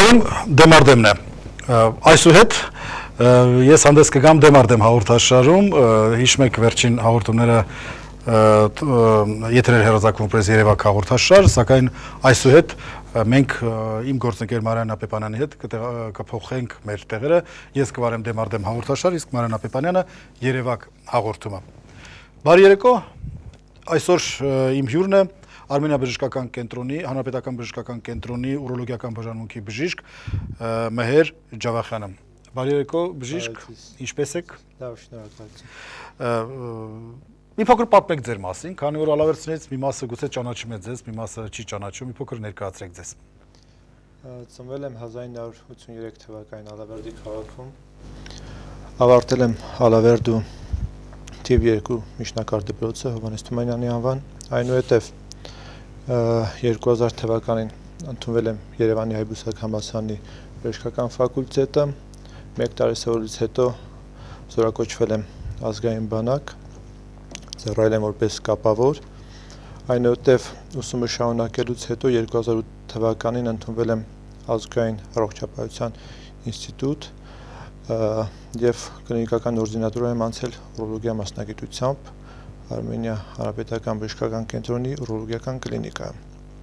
Շնորհակալություն դեմարդեմն է այսուհետ ես հանդես կգամ դեմարդեմ հաղորդաշարում հիշում եք վերջին հաղորդումները եթերեր հեռարձակվում պրես Երևակ հաղորդաշար սակայն այսուհետ մենք իմ գործընկեր Մարիան Ապեպանյանի հետ կփոխենք մեր տեղերը ես կվարեմ դեմարդեմ հաղորդաշար իսկ Մարիան Ապեպանյանը Երևակ հաղորդումը բարի երեկո այսօր իմ հյուրն է Արմենիա բժշկական կենտրոնի, Հանրապետական բժշկական կենտրոնի ուրոլոգիական բաժանմունքի բժիշկ Մեհեր Ջավախյանը։ Բարի երեկո, բժիշկ, ինչպե՞ս եք։ Լավ, շնորհակալություն։ Մի փոքր պատմեք ձեր մասին, քանի որ ալավերցներից մի մասը գուցե ճանաչում է ձեզ, մի մասը չի ճանաչում, մի փոքր ներկայացրեք ձեզ։ Ծնվել եմ 1983 թվականին Ալավերդի քաղաքում։ Ավարտել եմ Ալավերդու թիվ 2 միջնակարգ դպրոցը Հովհաննես Թումանյանի անվան, այնուհետև 2000 թվականին ընդունվել եմ Երևանի Հայբուսակ համալսարանի բժշկական ֆակուլտետը, 1 տարի սովորելուց հետո զորակոչվել եմ ազգային բանակ, ծառայել եմ որպես կապավոր, այնուհետև ուսումը շարունակելուց հետո 2008 թվականին ընդունվել եմ ազգային առողջապահության ինստիտուտ եւ կլինիկական օրդինատուրա եմ անցել ուրոլոգիա մասնագիտությամբ Արմենիա Հանրապետական բժշկական կենտրոնի ուրոլոգիական կլինիկայում։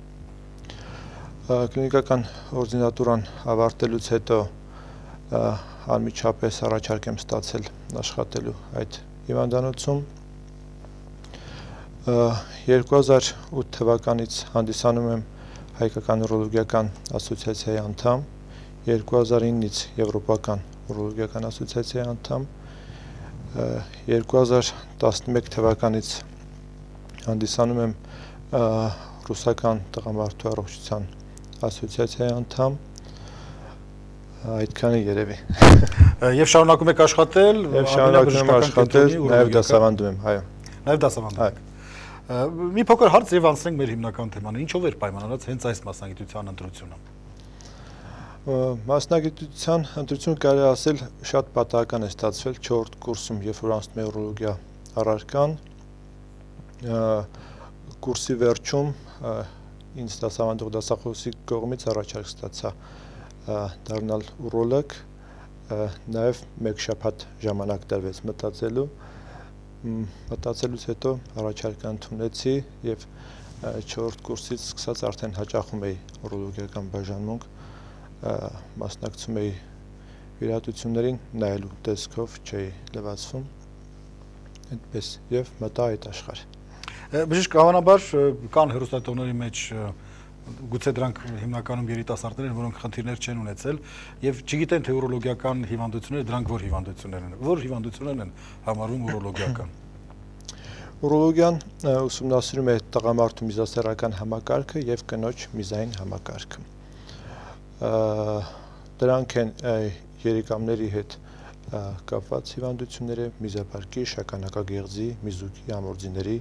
Կլինիկական օրդինատուրան ավարտելուց հետո անմիջապես առաջարկ եմ ստացել աշխատելու այդ հիվանդանոցում։ 2008 թվականից հանդիսանում եմ Հայկական ուրոլոգիական ասոցիացիայի անդամ, 2009-ից Եվրոպական ուրոլոգիական ասոցիացիայի անդամ, 2011 թվականից հանդիսանում եմ ռուսական տղամարդու առողջության ասոցիացիայի անդամ, այդքանը երևի։ Եվ շարունակում եք աշխատել, եւ շարունակում եմ աշխատել, նաեւ դասավանդում եմ, այո։ Նաեւ դասավանդում եք։ Մի փոքր հարց եւ անցնենք մեր հիմնական թեման, ինչով էր պայմանավորված հենց այս մասնագիտության ընտրությունը։ Մասնագիտության ընտրությունը կարելի ասել շատ պատահական է ստացվել 4-րդ կուրսում, երբ որ անցնում է ուրոլոգիա առարկան, կուրսի վերջում ինձ դասավանդող դասախոսի կողմից առաջարկ ստացա դառնալ ուրոլոգ, նաև 1 շաբաթ ժամանակ տրվեց մտածելուց հետո առաջարկը ընդունեցի եւ 4-րդ կուրսից սկսած արդեն հաճախում էի ուրոլոգիական բաժանմունք մասնակցում էի վիրահատություններին, նայելու տեսքով չէի լվացվում, այդպես եւ մտա այդ աշխարհ։ Բժիշկ, հավանաբար կան հեռուստատողների մեջ գուցե դրանք հիմնականում երիտասարդներ են, որոնք խնդիրներ չեն ունեցել եւ չգիտեն թե ուրոլոգիական հիվանդությունները դրանք որ հիվանդություններ են, որ հիվանդություններն են համարվում ուրոլոգիական։ Ուրոլոգիան ուսումնասիրում է տղամարդու միզասեռական համակարգը եւ կնոջ միզային համակարգը։ Դրանք են երիկամների հետ կապված հիվանդությունները, միզապարկի, շագանակագեղձի, միզուկի, ամորձիների,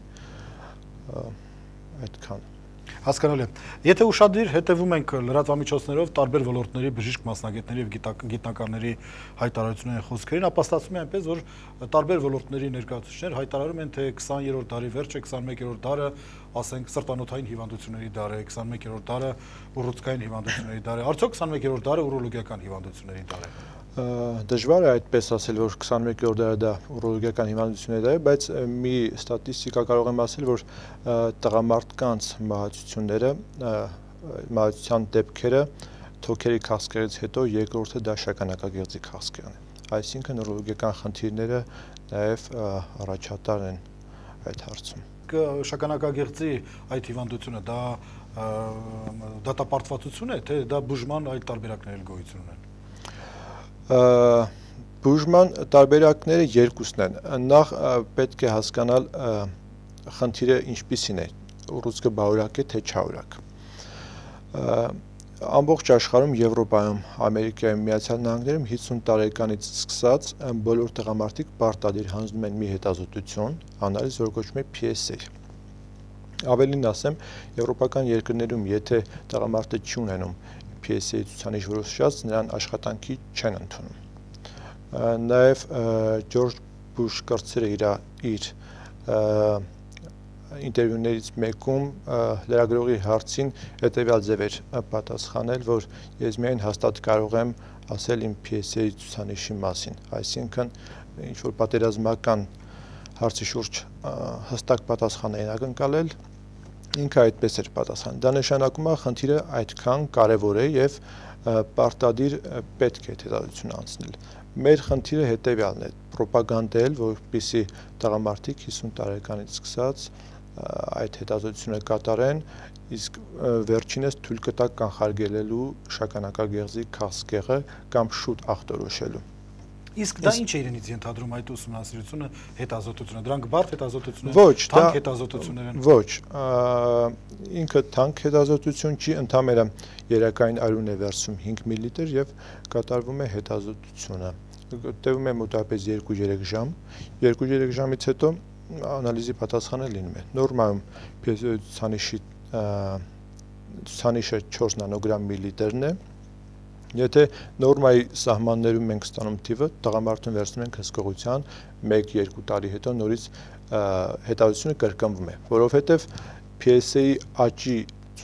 այդքան։ Հասկանալի է։ Եթե ուշադիր հետևում ենք լրատվամիջոցներով տարբեր ոլորտների բժիշկ մասնագետների եւ գիտնականների հայտարարությունների խոսքերին, ապա ստացվում է այնպես, որ տարբեր ոլորտների ներկայացուցիչներ հայտարարում են, թե 20-րդ դարի վերջը, 21-րդ դարը, ասենք սրտանոթային հիվանդությունների դար է, 21-րդ դարը ուռուցքային հիվանդությունների դար է, արդյոք 21-րդ դարը ուրոլոգիական հիվանդությունների դար է։ Դժվար է այդպես ասել, որ 21-րդ դարը դա ուրոլոգիական հիվանդությունների դար է, բայց մի ստատիստիկա կարող եմ ասել, որ տղամարդկանց մահացությունները, մահացության դեպքերը թոքերի քաղցկեղից հետո երկրորդը դա շագանակագեղձի քաղցկեղն է։ Այսինքն ուրոլոգիական խնդիրները նաև առաջատար են այդ հարցում։ Շագանակագեղձի այդ հիվանդությունը դա դատապարտվածություն է, թե դա բուժման այլ տարբերակներ գոյություն ունեն։ Բուժման տարբերակները երկուսն են, նախ պետք է հասկանալ խնդիրը ինչպիսին է, ուռուցքը բարորակ է, թե չարորակ։ Ամբողջ աշխարհում, Եվրոպայում, Ամերիկայում, Միացյալ Նահանգներում 50 տարեկանից սկսած բոլոր տղամարդիկ պարտադիր հանձնում են մի հետազոտություն, անալիզ, որ կոչվում է PSA։ Ավելին ասեմ, եվրոպական երկրներում, եթե տղամարդը չի ունենում PSA-ի ցուցանիշ որոշած, նրան աշխատանքի չեն ընդունում։ Նաև Ջորջ Բուշ կրտսերը իր ինտերվյուներից մեկում լրագրողի հարցին հետևյալ ձև էր պատասխանել, որ ես միայն հաստատ կարող եմ ասել իմ պիեսերի ցուցանիշի մասին, այսինքն ինչ որ պատերազմական հարցի շուրջ հստակ պատասխան էին ակնկալել, ինքը այդպես էր պատասխան։ Դա նշանակում է խնդիրը այդքան կարևոր է եւ պարտադիր պետք է հետազոտություն անցնել։ Մեր խնդիրը հետևյալն է՝ պրոպագանդել, որպեսզի տղամարդիկ 50 տարեկանից սկսած այդ հետազոտությունը կատարեն, իսկ վերջինս թույլ կտա կանխարգելելու շագանակագեղձի քաղցկեղը կամ շուտ ախտորոշելու։ Իսկ դա ինչ է իրենից ենթադրում այդ ուսումնասիրությունը, հետազոտությունը, դրանք բարդ հետազոտություններ, Ոչ, թանկ հետազոտություններ են։ Ոչ, ինքը թանկ հետազոտություն չի, ընդհանրապես երակային արյուն է վերցում 5 մլ եւ կատարվում է հետազոտությունը։ Տևում է մոտավորապես 2-3 ժամ, 2-3 ժամից հետո անալիզի պատասխանը լինում է։ Նորմայում ցուցանիշը 4 նանոգրամ միլիտրն է։ Եթե նորմայի սահմաններում մենք ստանում թիվը, տղամարդուն վերցնում ենք հսկողության 1-2 տարի հետո նորից հետազոտությունը կրկնվում է, որովհետև PSA-ի աճի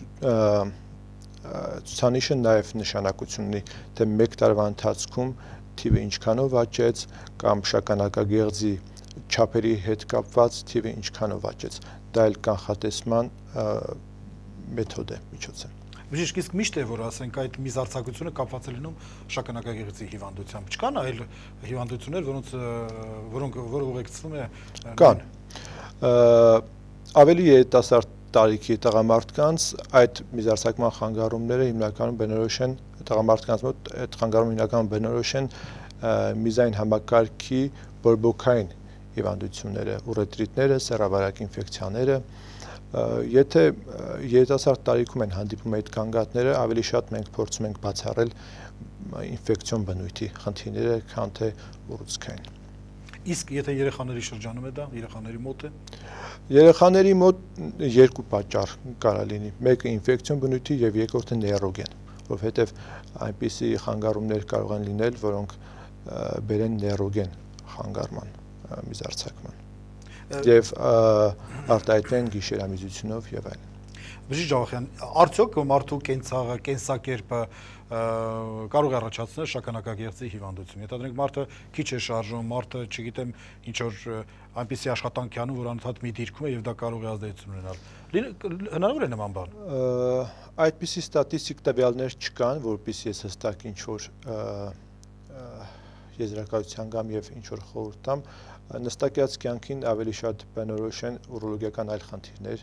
ցուցանիշը նաև նշանակություն ունի, թե 1 տարվա ընթացքում թիվը ինչքանով աճեց կամ շագանակագեղձի չափերի հետ կապված թիվը ինչքանով աճեց։ Դա էլ կանխատեսման մեթոդ է, միջոց է։ Բժիշկ, իսկ միշտ է, որ ասենք այդ միզարձակությունը կապված է լինում շագանակագեղձի հիվանդությամբ։ Չկան այլ հիվանդություններ, որոնք ուղեկցվում է։ Կան։ Ավելի երիտասարդ տարիքի տղամարդկանց այդ միզարձակման խանգարումները հիմնականում բնորոշ են տղամարդկանց մոտ այդ խանգարումը հիմնականում բնորոշ են միզային համակարգի բորբոքային հիվանդությունները, ուրետրիտները, սեռավարակ ինֆեկցիաները։ Եթե երիտասարդ տարիքում են հանդիպում այդ գանգատները, ավելի շատ մենք փորձում ենք բացառել ինֆեկցիոն բնույթի խնդիրները, քան թե ուռուցքային։ Իսկ եթե երեխաների շրջանում է դա, երեխաների մոտ է։ Երեխաների մոտ երկու պատճառ կարող լինի։ Մեկը ինֆեկցիոն բնույթի եւ երկրորդը նեյրոգեն, որովհետեւ այնպիսի խանգարումներ կարող են լինել, որոնք բերեն նեյրոգեն խանգարման, միզարձակման եւ արտահայտվեն գիշերամիզությունով եւ այլն։ Բժիշկ Ջավախյան, արդյոք մարդու կենցաղը, կենսակերպը կարող է առաջացնել շագանակագեղձի հիվանդություն։ Ենթադրենք մարդը քիչ է շարժում, մարդը, չգիտեմ, ինչ որ այնպիսի աշխատանք անում, որ անընդհատ մի դիրքում է եւ դա կարող է ազդեցություն ունենալ։ Հնարավոր է նման բան։ Այդպիսի ստատիստիկ տվյալներ չկան, որpիսի ես հստակ ինչ որ եզրակացության կամ եւ ինչ որ խորհուրդ տամ, նստակյաց կյանքին ավելի շատ բնորոշ են ուրոլոգիական այլ խնդիրներ,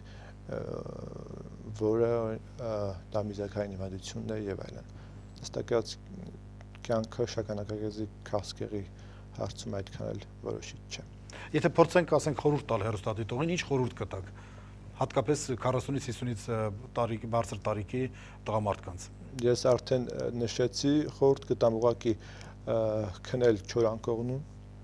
որը դամիզակային հիվանդությունն է եւ այլն։ Նստակյաց կյանքը շագանակագեղձի քաղցկեղի հարցում այդքան էլ որոշիչ չէ։ Եթե փորձենք, ասենք, խորհուրդ տալ հեռուստադիտողին, ինչ խորհուրդ կտաք, հատկապես 40-ից 50-ից տարիքի բարձր տարիքի տղամարդկանց։ Ես արդեն նշեցի, խորհուրդ կտամ ուղղակի քնել 4 անկողնում,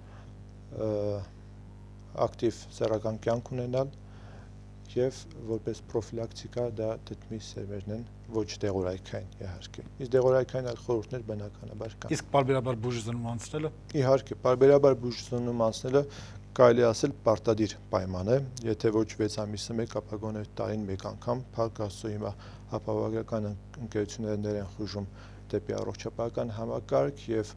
ակտիվ սեռական կյանք ունենալ եւ որպես պրոֆիլակտիկա դա դդմի սերմերն են, ոչ դեղորայքային իհարկե։ Իսկ դեղորայքային այլ խորհուրդներ բնականաբար կան։ Իսկ պարբերաբար բուժզննում անցնելը։ Իհարկե, պարբերաբար բուժզննում անցնելը կարելի ասել պարտադիր պայման է, եթե ոչ 6 ամիսը մեկ, ապա գոնե տարին մեկ անգամ, փառք Աստծո հիմա ապահովագրական ընկերություններն են խուժում դեպի առողջապահական համակարգ եւ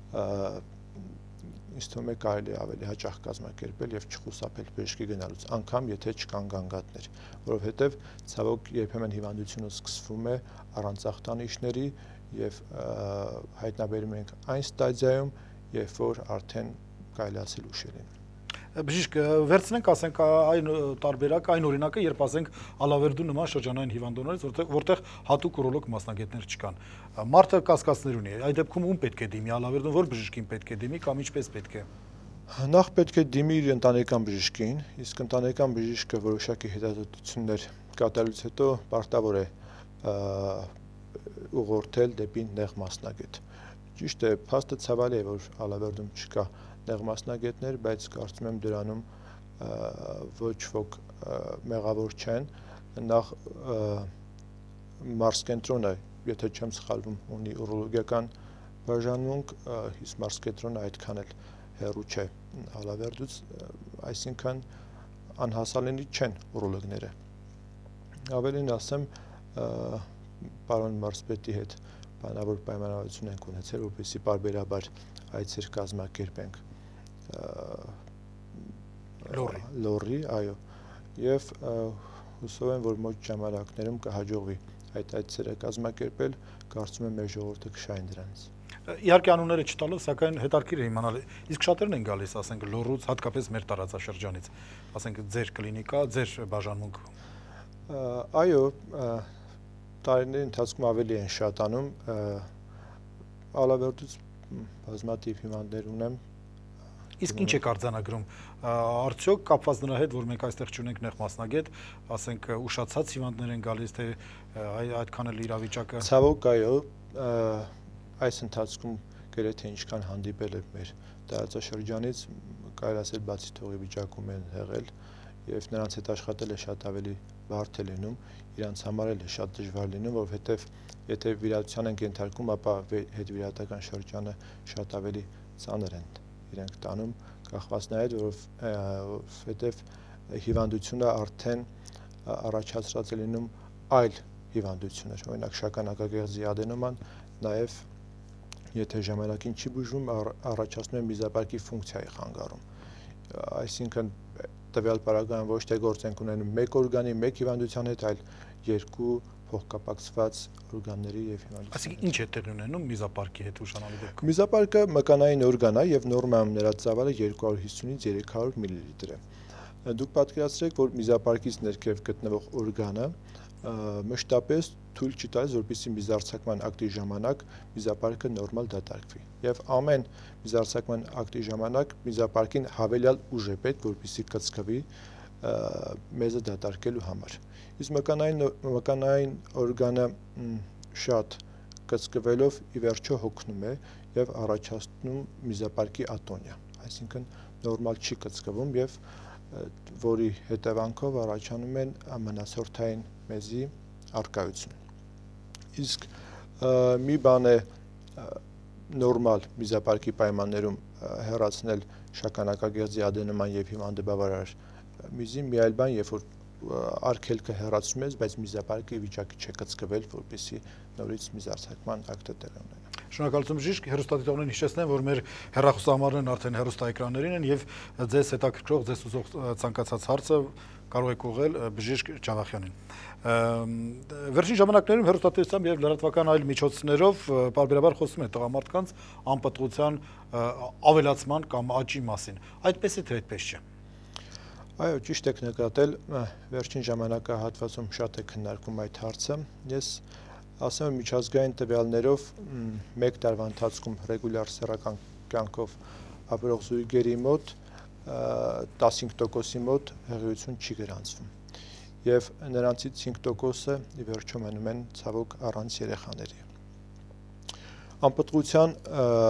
ինձ թվում է կարելի ավելի հաճախ կազմակերպել եւ չխուսափել բժշկի գնալուց, անգամ եթե չկան գանգատներ, որովհետեւ ցավոք երբեմն հիվանդությունը սկսվում է առանց ախտանիշների եւ հայտնաբերում ենք այն ստադիայում, երբ որ արդեն կարելի ասել ուշ է լինում։ Բժիշկ, վերցնենք, ասենք, այն տարբերակը, այն օրինակը, երբ ասենք Ալավերդու նման շրջանային հիվանդություններից, որտեղ հատուկ ուրոլոգ մասնագետներ չկան։ Մարդը կասկածներ ունի, այդ դեպքում ում պետք է դիմի, Ալավերդուն որ բժշկին պետք է դիմի կամ ինչպես պետք է։ Նախ պետք է դիմի իր ընտանեկան բժշկին, իսկ ընտանեկան բժիշկը որոշակի հետազոտություններ կատարելուց հետո պարտավոր է ուղղորդել դեպի նեղ մասնագետ։ Ճիշտ է, փաստը ցավալի է, որ Ալավերդում չկա նեղ մասնագետներ, բայց կարծում եմ դրանում ոչ ոք մեղավոր չեն։ Նախ մարզկենտրոնը, եթե չեմ սխալվում, ունի ուրոլոգիական բաժանմունք, իսկ մարզկենտրոնը այդքան էլ հեռու չէ Ալավերդուց, այսինքն անհասանելի չեն ուրոլոգները։ Ավելին ասեմ, պարոն մարզպետի հետ բանավոր պայմանավորություն ենք ունեցել, որպեսզի պարբերաբար այցեր կազմակերպենք լորի, այո, եւ հուսով եմ, որ մոտ ժամանակներում կհաջողվի այդ այցերը կազմակերպել, կարծում եմ մեր ժողովուրդը կշահի դրանից։ Իհարկե անունները չտալով, սակայն հետաքրքիր է իմանալ, իսկ շատերն են գալիս, ասենք լոռուց, հատկապես մեր տարածաշրջանից, ասենք ձեր կլինիկա, ձեր բաժանմունք։ Այո, տարիների ընթացքում ավելի են շատանում, Ալավերդուց բազմաթիվ հիվանդներ ունեմ։ Իսկ ինչ է արձանագրում, արդյոք կապված նրա հետ, որ մենք այստեղ չունենք նեղ մասնագետ, ասենք ուշացած հիվանդներ են գալիս, թե այդքան էլ իրավիճակը։ Ցավոք, այո, այս ընթացքում գրեթե ինչքան հանդիպել է մեր տարածաշրջանից, կարելի ասել բացի թողի վիճակում են եղել եւ նրանց հետ աշխատել է շատ ավելի բարդ է լինում, իրանց համար էլ է շատ դժվար լինում, որովհետեւ եթե վիրահատության են ենթարկում, ապա հետվիրահատական շրջանը շատ ավելի ծանր են իրենք տանում, կախված նաեւ որովհետեւ հիվանդությունը արդեն առաջացած է լինում այլ հիվանդություններ, օրինակ շագանակագեղձի ադենոման, նաեւ եթե ժամանակին չի բուժվում, առաջացնում է միզապարկի ֆունկցիայի խանգարում։ Այսինքն տվյալ պարագայում ոչ թե գործ ենք ունենում մեկ օրգանի, մեկ հիվանդության հետ, այլ երկու փոխկապակցված օրգանների եւ հիվանդությունների։ Այսինքն ինչ է տեղի ունենում միզապարկի հետ ուշանալու դեպքում։ Միզապարկը մկանային օրգան է եւ նորմայում նրա ծավալը 250-ից 300 մլ է։ Դուք պատկերացրեք, որ միզապարկից ներքև գտնվող օրգանը մշտապես թույլ չի տալիս, որպեսզի միզարձակման ակտի ժամանակ միզապարկը նորմալ դատարկվի։ Եվ ամեն միզարձակման ակտի ժամանակ միզապարկին հավելյալ ուժ է պետք, որպեսզի կծկվի մեզը դատարկելու համար։ Իսկ մկանային օրգանը շատ կծկվելով ի վերջո հոգնում է եւ առաջացնում միզապարկի ատոնիա, այսինքն նորմալ չի կծկվում եւ որի հետևանքով առաջանում են մնացորդային մեզի արկայություն։ Իսկ մի բան է նորմալ միզապարկի պայմաններում հեռացնել շագանակագեղձի ադենոման եւ հիվանդը բավարար միզի, մի այլ բան, երբ որ արգելքը հեռացնում ես, բայց միզապարկը վիճակի չէ կծկվել, որպեսզի նորից միզարձակման ակտը տեղի ունենա։ Շնորհակալություն բժիշկ, հեռուստադիտողներին հիշեցնեմ, որ մեր հեռախոսահամարներն արդեն հեռուստաէկրաններին են եւ ձեզ հետաքրքրող, ձեզ ուզող ցանկացած հարցը կարող եք ուղղել բժիշկ Ջավախյանին։ Վերջին ժամանակներում հեռուստատեսությամբ եւ լրատվական այլ միջոցներով պարբերաբար խոսում են տղամարդկանց անպտղության ավելացման կամ աճի մասին։ Այդպես է թե այդպես չէ։ Այո, ճիշտ եք նկատել, վերջին ժամանակահատվածում շատ է քննարկվում այդ հարցը։ Ես ասեմ եմ միջազգային տվյալներով մեկ տարվա ընթացքում ռեգուլյար սեռական կյանքով ապրող զույգերի մոտ 15%-ի մոտ հղիություն չի գրանցվում։ Եվ նրանցից 5%-ը ի վերջո մնում են ցավոք առանց երեխաների։ Անպտղության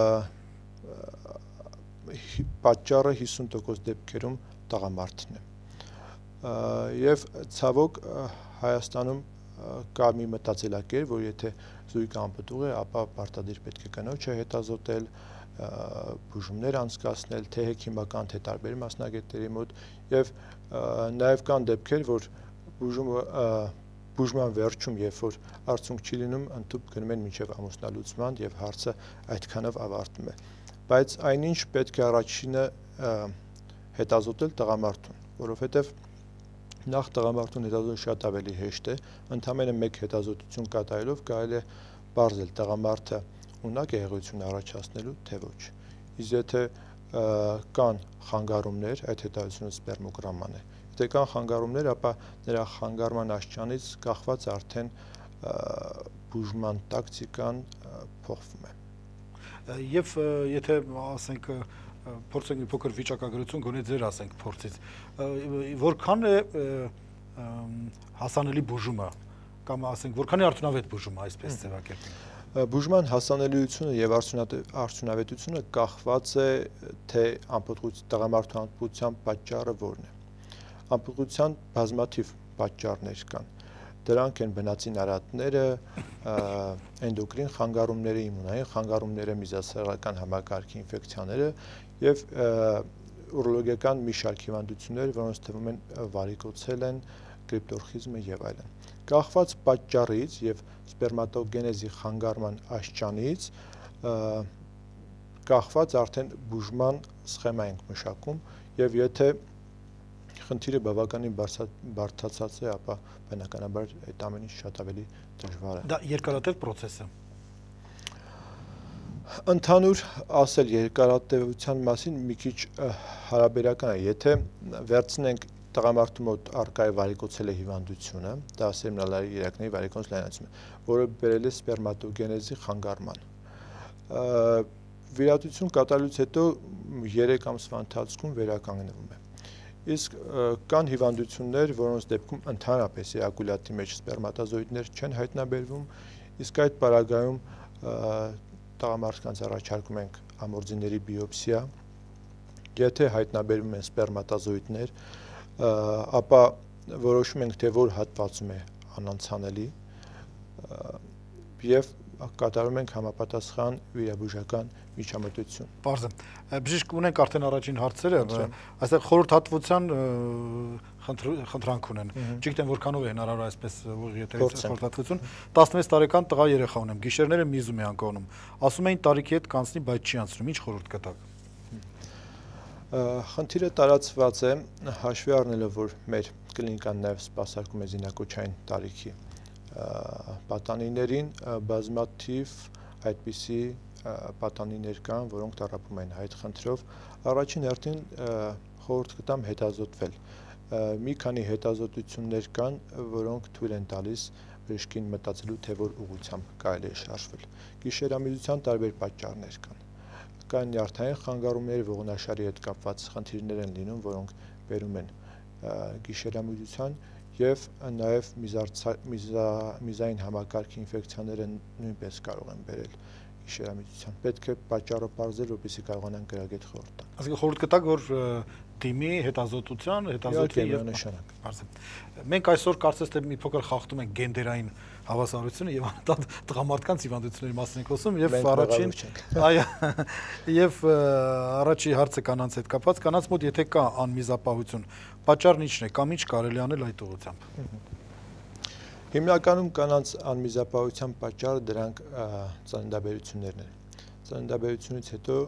պատճառը 50% դեպքերում տղամարդն է։ Եվ ցավոք Հայաստանում կա մի մտածելակերպ, որ եթե զույգը անպտուղ է, ապա պարտադիր պետք է կնոջը հետազոտել, բուժումներ անցկացնել, թե հեքիմական, թե տարբեր մասնագետների մոտ, եւ նաեւ կան դեպքեր, որ բուժման վերջում, երբ որ արդյունք չի լինում, ընդհանուր գնում են մինչև ամուսնալուծման եւ հարցը այդքանով ավարտվում է։ Բայց այնինչ պետք է առաջինը հետազոտել տղամարդուն, որովհետեւ նախ տղամարդուն հետազոտել շատ ավելի հեշտ է, ընդամենը մեկ հետազոտություն կատարելով կարելի է բարձել տղամարդը ունակ է հղիություն առաջացնելու, թե ոչ։ Իսկ եթե կան խանգարումներ, այդ հետազոտությունը սպերմոգրաման է։ Եթե կան խանգարումներ, ապա նրա խանգարման աստիճանից կախված արդեն բուժման տակտիկան փոխվում է։ Եվ եթե ասենք փորձենք մի փոքր վիճակագրություն գոնե ձեր ասենք փորձից, որքան է հասանելի բուժումը կամ ասենք որքան է արդյունավետ բուժումը, այսպես ձևակերպենք։ Բուժման հասանելիությունը եւ արդյունավետությունը կախված է թե տղամարդու անպտղության պատճառը որն է։ Անպտղության բազմաթիվ պատճառներ կան։ Դրանք են բնածին արատները, էնդոկրին խանգարումները, իմունային խանգարումները, միզասեռական համակարգի ինֆեկցիաները եւ ուրոլոգիական մի շարք հիվանդություններ, որոնց թվում են վարիկոցել են, կրիպտորխիզմը եւ այլն։ Կախված պատճառից եւ սպերմատոգենեզի խանգարման աստիճանից կախված արդեն բուժման սխեմա ենք մշակում եւ եթե խնդիրը բավականին բարդացած է, ապա բնականաբար այդ ամեն ինչ շատ ավելի դժվար է։ Դա երկարատև process է։ Ընդհանուր ասել երկարատևության մասին մի քիչ հարաբերական է, եթե վերցնենք տղամարդու մոտ առկա է վարիկոցել է հիվանդությունը, դա սերմնալարի երակների վարիկոց լայնացումը, որը բերել է սպերմատոգենեզի խանգարման։ Վիրատություն կատարելուց հետո 3 ամսվա ընթացքում վերականգնվում է։ Իսկ կան հիվանդություններ, որոնց դեպքում ընդհանրապես էակուլատի մեջ սպերմատոզոիդներ չեն հայտնաբերվում, իսկ այդ պարագայում տղամարդկանց առաջարկում ենք ամորձիների բիոպսիա, եթե հայտնաբերվում են սպերմատոզոիդներ, ապա որոշում ենք, թե որ հատվածում է անանցանելի եւ կատարում ենք համապատասխան վիրաբուժական միջամտություն։ Պարզ է։ Բժիշկ, ունենք արդեն առաջին հարցերը, այստեղ խորհրդատվության խնդրանք ունեն։ Չգիտեմ որքանով է հնարավոր այսպես ուղիղ եթերից խորհրդատվություն։ 16 տարեկան տղա երեխա ունեմ, գիշերները միզում է անկողնում։ Ասում էին տարիքի հետ կանցնի, բայց չի անցնում։ Ինչ խորհուրդ կտաք։ Խնդիրը տարածված է, հաշվի առնելով, որ մեր կլինիկան նաև սպասարկում է զինակոչային տարիքի պատանիներին, բազմաթիվ այդպիսի պատանիներ կան, որոնք տառապում են այդ խնդրով, առաջին հերթին խորհուրդ կտամ հետազոտվել։ Մի քանի հետազոտություններ կան, որոնք թույլ են տալիս բժշկին մտածելու, թե որ ուղղությամբ կարելի է շարժվել։ Գիշերամիզության տարբեր պատճառներ կան։ Կան նյարդային խանգարումներ, ողնաշարի հետ կապված խնդիրներ են լինում, որոնք բերում են գիշերամիզության եւ նաեւ միզային համակարգի ինֆեկցիաները նույնպես կարող են բերել գիշերամիզության։ Պետք է պատճառը պարզել, որպեսզի կարողանան գրագետ խորհուրդ տալ։ Այսինքն խորհուրդ կտաք, որ դիմի հետազոտության, հետազոտի եւ նշանակ։ Պարզ է։ Մենք այսօր կարծես թե մի փոքր խախտում ենք գենդերային հավասարությունը եւ տղամարդկանց հիվանդությունների մասին ենք խոսում եւ առաջին այո եւ առաջի հարցը կանանց հետ կապված, կանանց մոտ եթե կա անմիզապահություն, պատճառն ի՞նչն է կամ ինչ կարելի անել այդ ուղղությամբ։ Հիմնականում կանանց անմիզապահության պատճառը դրանք ծննդաբերություններն են։ Ծննդաբերությունից հետո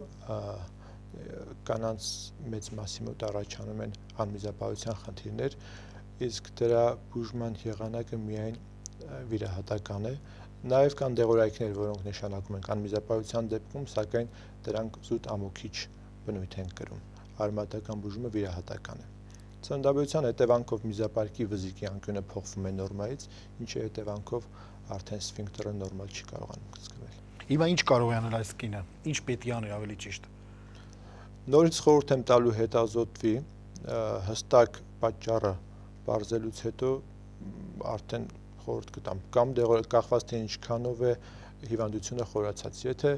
կանանց մեծ մասի մոտ առաջանում են անմիզապահության խնդիրներ, իսկ դրա բուժման եղանակը միայն վիրահատական է։ Նաև կան դեղորայքներ, որոնք նշանակում են անմիզապահության դեպքում, սակայն դրանք զուտ ամոքիչ բնույթ են կրում։ Արմատական բուժումը վիրահատական է։ Ծննդաբերության հետևանքով միզապարկի վզիկի անկյունը փոխվում է նորմայից, ինչի հետևանքով արդեն սֆինկտերը նորմալ չի կարողանում կծկվել։ Հիմա ինչ կարող է անել այս կինը։ Ինչ պետք է անի ավելի ճիշտ։ Նորից խորհուրդ եմ տալու հետազոտվի, հստակ պատճառը բարձելուց հետո արդեն խորհուրդ կտամ կամ կախված թե ինչքանով է հիվանդությունը խորացած։ Եթե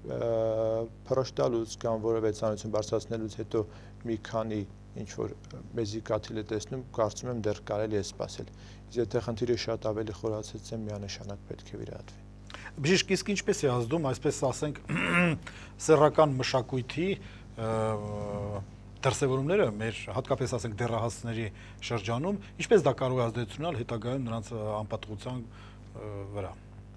փռշտալուց կամ որևէ ծանրություն բարձրացնելուց հետո մի քանի ինչ որ մեզի կաթիլ է տեսնում, կարծում եմ դեռ կարելի է սպասել։ Իսկ եթե խնդիրը շատ ավելի խորացած է, միանշանակ պետք է վիրահատվի։ Բժիշկ, իսկ ինչպես է ազդում, այսպես ասենք, սեռական մշակույթի դրսևորումները մեր հատկապես ասենք դեռահասների շրջանում, ինչպես դա կարող է ազդեցություն ունենալ հետագայում նրանց անպատվության վրա։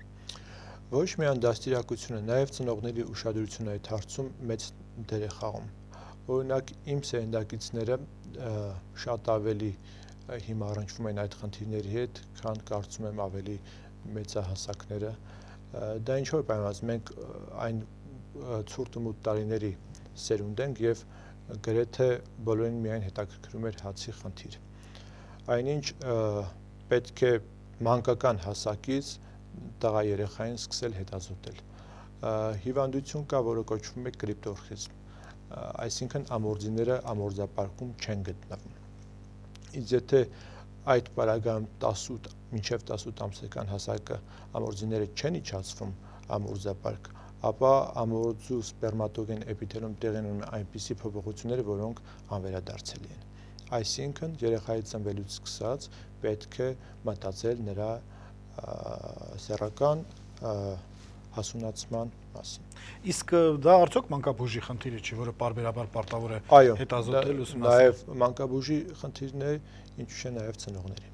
Ոչ միայն դաստիարակությունը, նաև ծնողների ուշադրությունը այդ հարցում մեծ դեր է խաղում։ Օրինակ իմ սերնդակիցները շատ ավելի հիմա առնչվում են այդ խնդիրների հետ, քան կարծում եմ ավելի մեծահասակները։ Դա ինչ-որ պայմանից մենք այն ցուրտ ու մութ տարիների սերունդ ենք եւ գրեթե բոլորին միայն հետաքրքրում էր հացի խնդիր։ Այնինչ պետք է մանկական հասակից տղա երեխային սկսել հետազոտել։ Հիվանդություն կա, որը կոչվում է կրիպտորխիզմ, այսինքն ամորձիները ամորձապարկում չեն գտնվում։ Իսկ եթե այդ պարագայում 10 մինչև 18 ամսական հասակը ամորձիները չեն իջացվում ամորձապարկ, ապա ամորձու սպերմատոգեն էպիթելիում տեղի ունեն այնպիսի փոփոխություններ, որոնք անվերադարձելի են։ Այսինքն երեխայի ծնվելուց սկսած պետք է մտածել նրա սեռական հասունացման մասին։ Իսկ դա արդյոք մանկաբույժի խնդիրը չի, որը պարբերաբար պարտավոր է Այո, հետազոտել ուսումնասիրել։ նաև մանկաբույժի խնդիրն է, ինչու՞ չէ նաև ծնողների։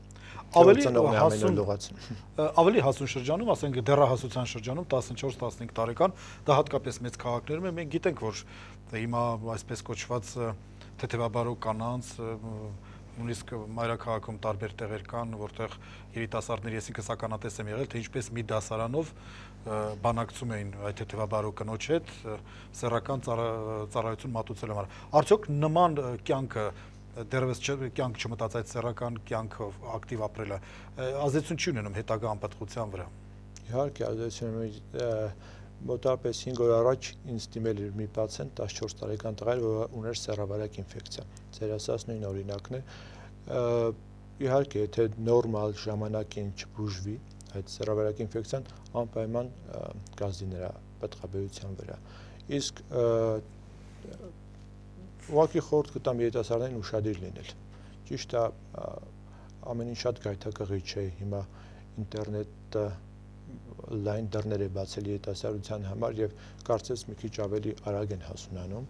Ավելի հասուն շրջանում, ասենք դեռահասության շրջանում 14-15 տարեկան, դա հատկապես մեծ քաղաքներում է, մենք գիտենք, որ հիմա այսպես կոչված թեթևաբարո կանանց, նույնիսկ մայրաքաղաքում տարբեր տեղեր կան, որտեղ երիտասարդների, այսինքն սականատես եմ եղել, թե ինչպես մի դասարանով բանակցում էին այդ թեթևաբարո կնոջ հետ սեռական ծառայություն մատուցելու համար։ Արդյոք նման կյանքը դեռևս կյանք չմտած այդ սեռական կյանքով ակտիվ ապրելը ազդեցություն չի ունենում հետագա անպատվության վրա։ Իհարկե, ազդեցություն մոտավորապես 5 օր առաջ ինձ դիմել էր մի պացիենտ 14 տարեկան տղա, որը ուներ սեռավարակ ինֆեկցիա։ Ձեր ասած նույն օրինակն է։ Իհարկե, եթե նորմալ ժամանակին չբուժվի այդ սեռավարակ ինֆեկցիան, անպայման կազդի նրա պատկաբերության վրա։ Իսկ ուղղակի խորհուրդ կտամ երիտասարդներին ուշադիր լինել։ Ճիշտ է, ամեն ինչ շատ գայթակղի չէ, հիմա ինտերնետը լայն դռներ է բացել երիտասարդության համար եւ կարծես մի քիչ ավելի արագ են հասունանում։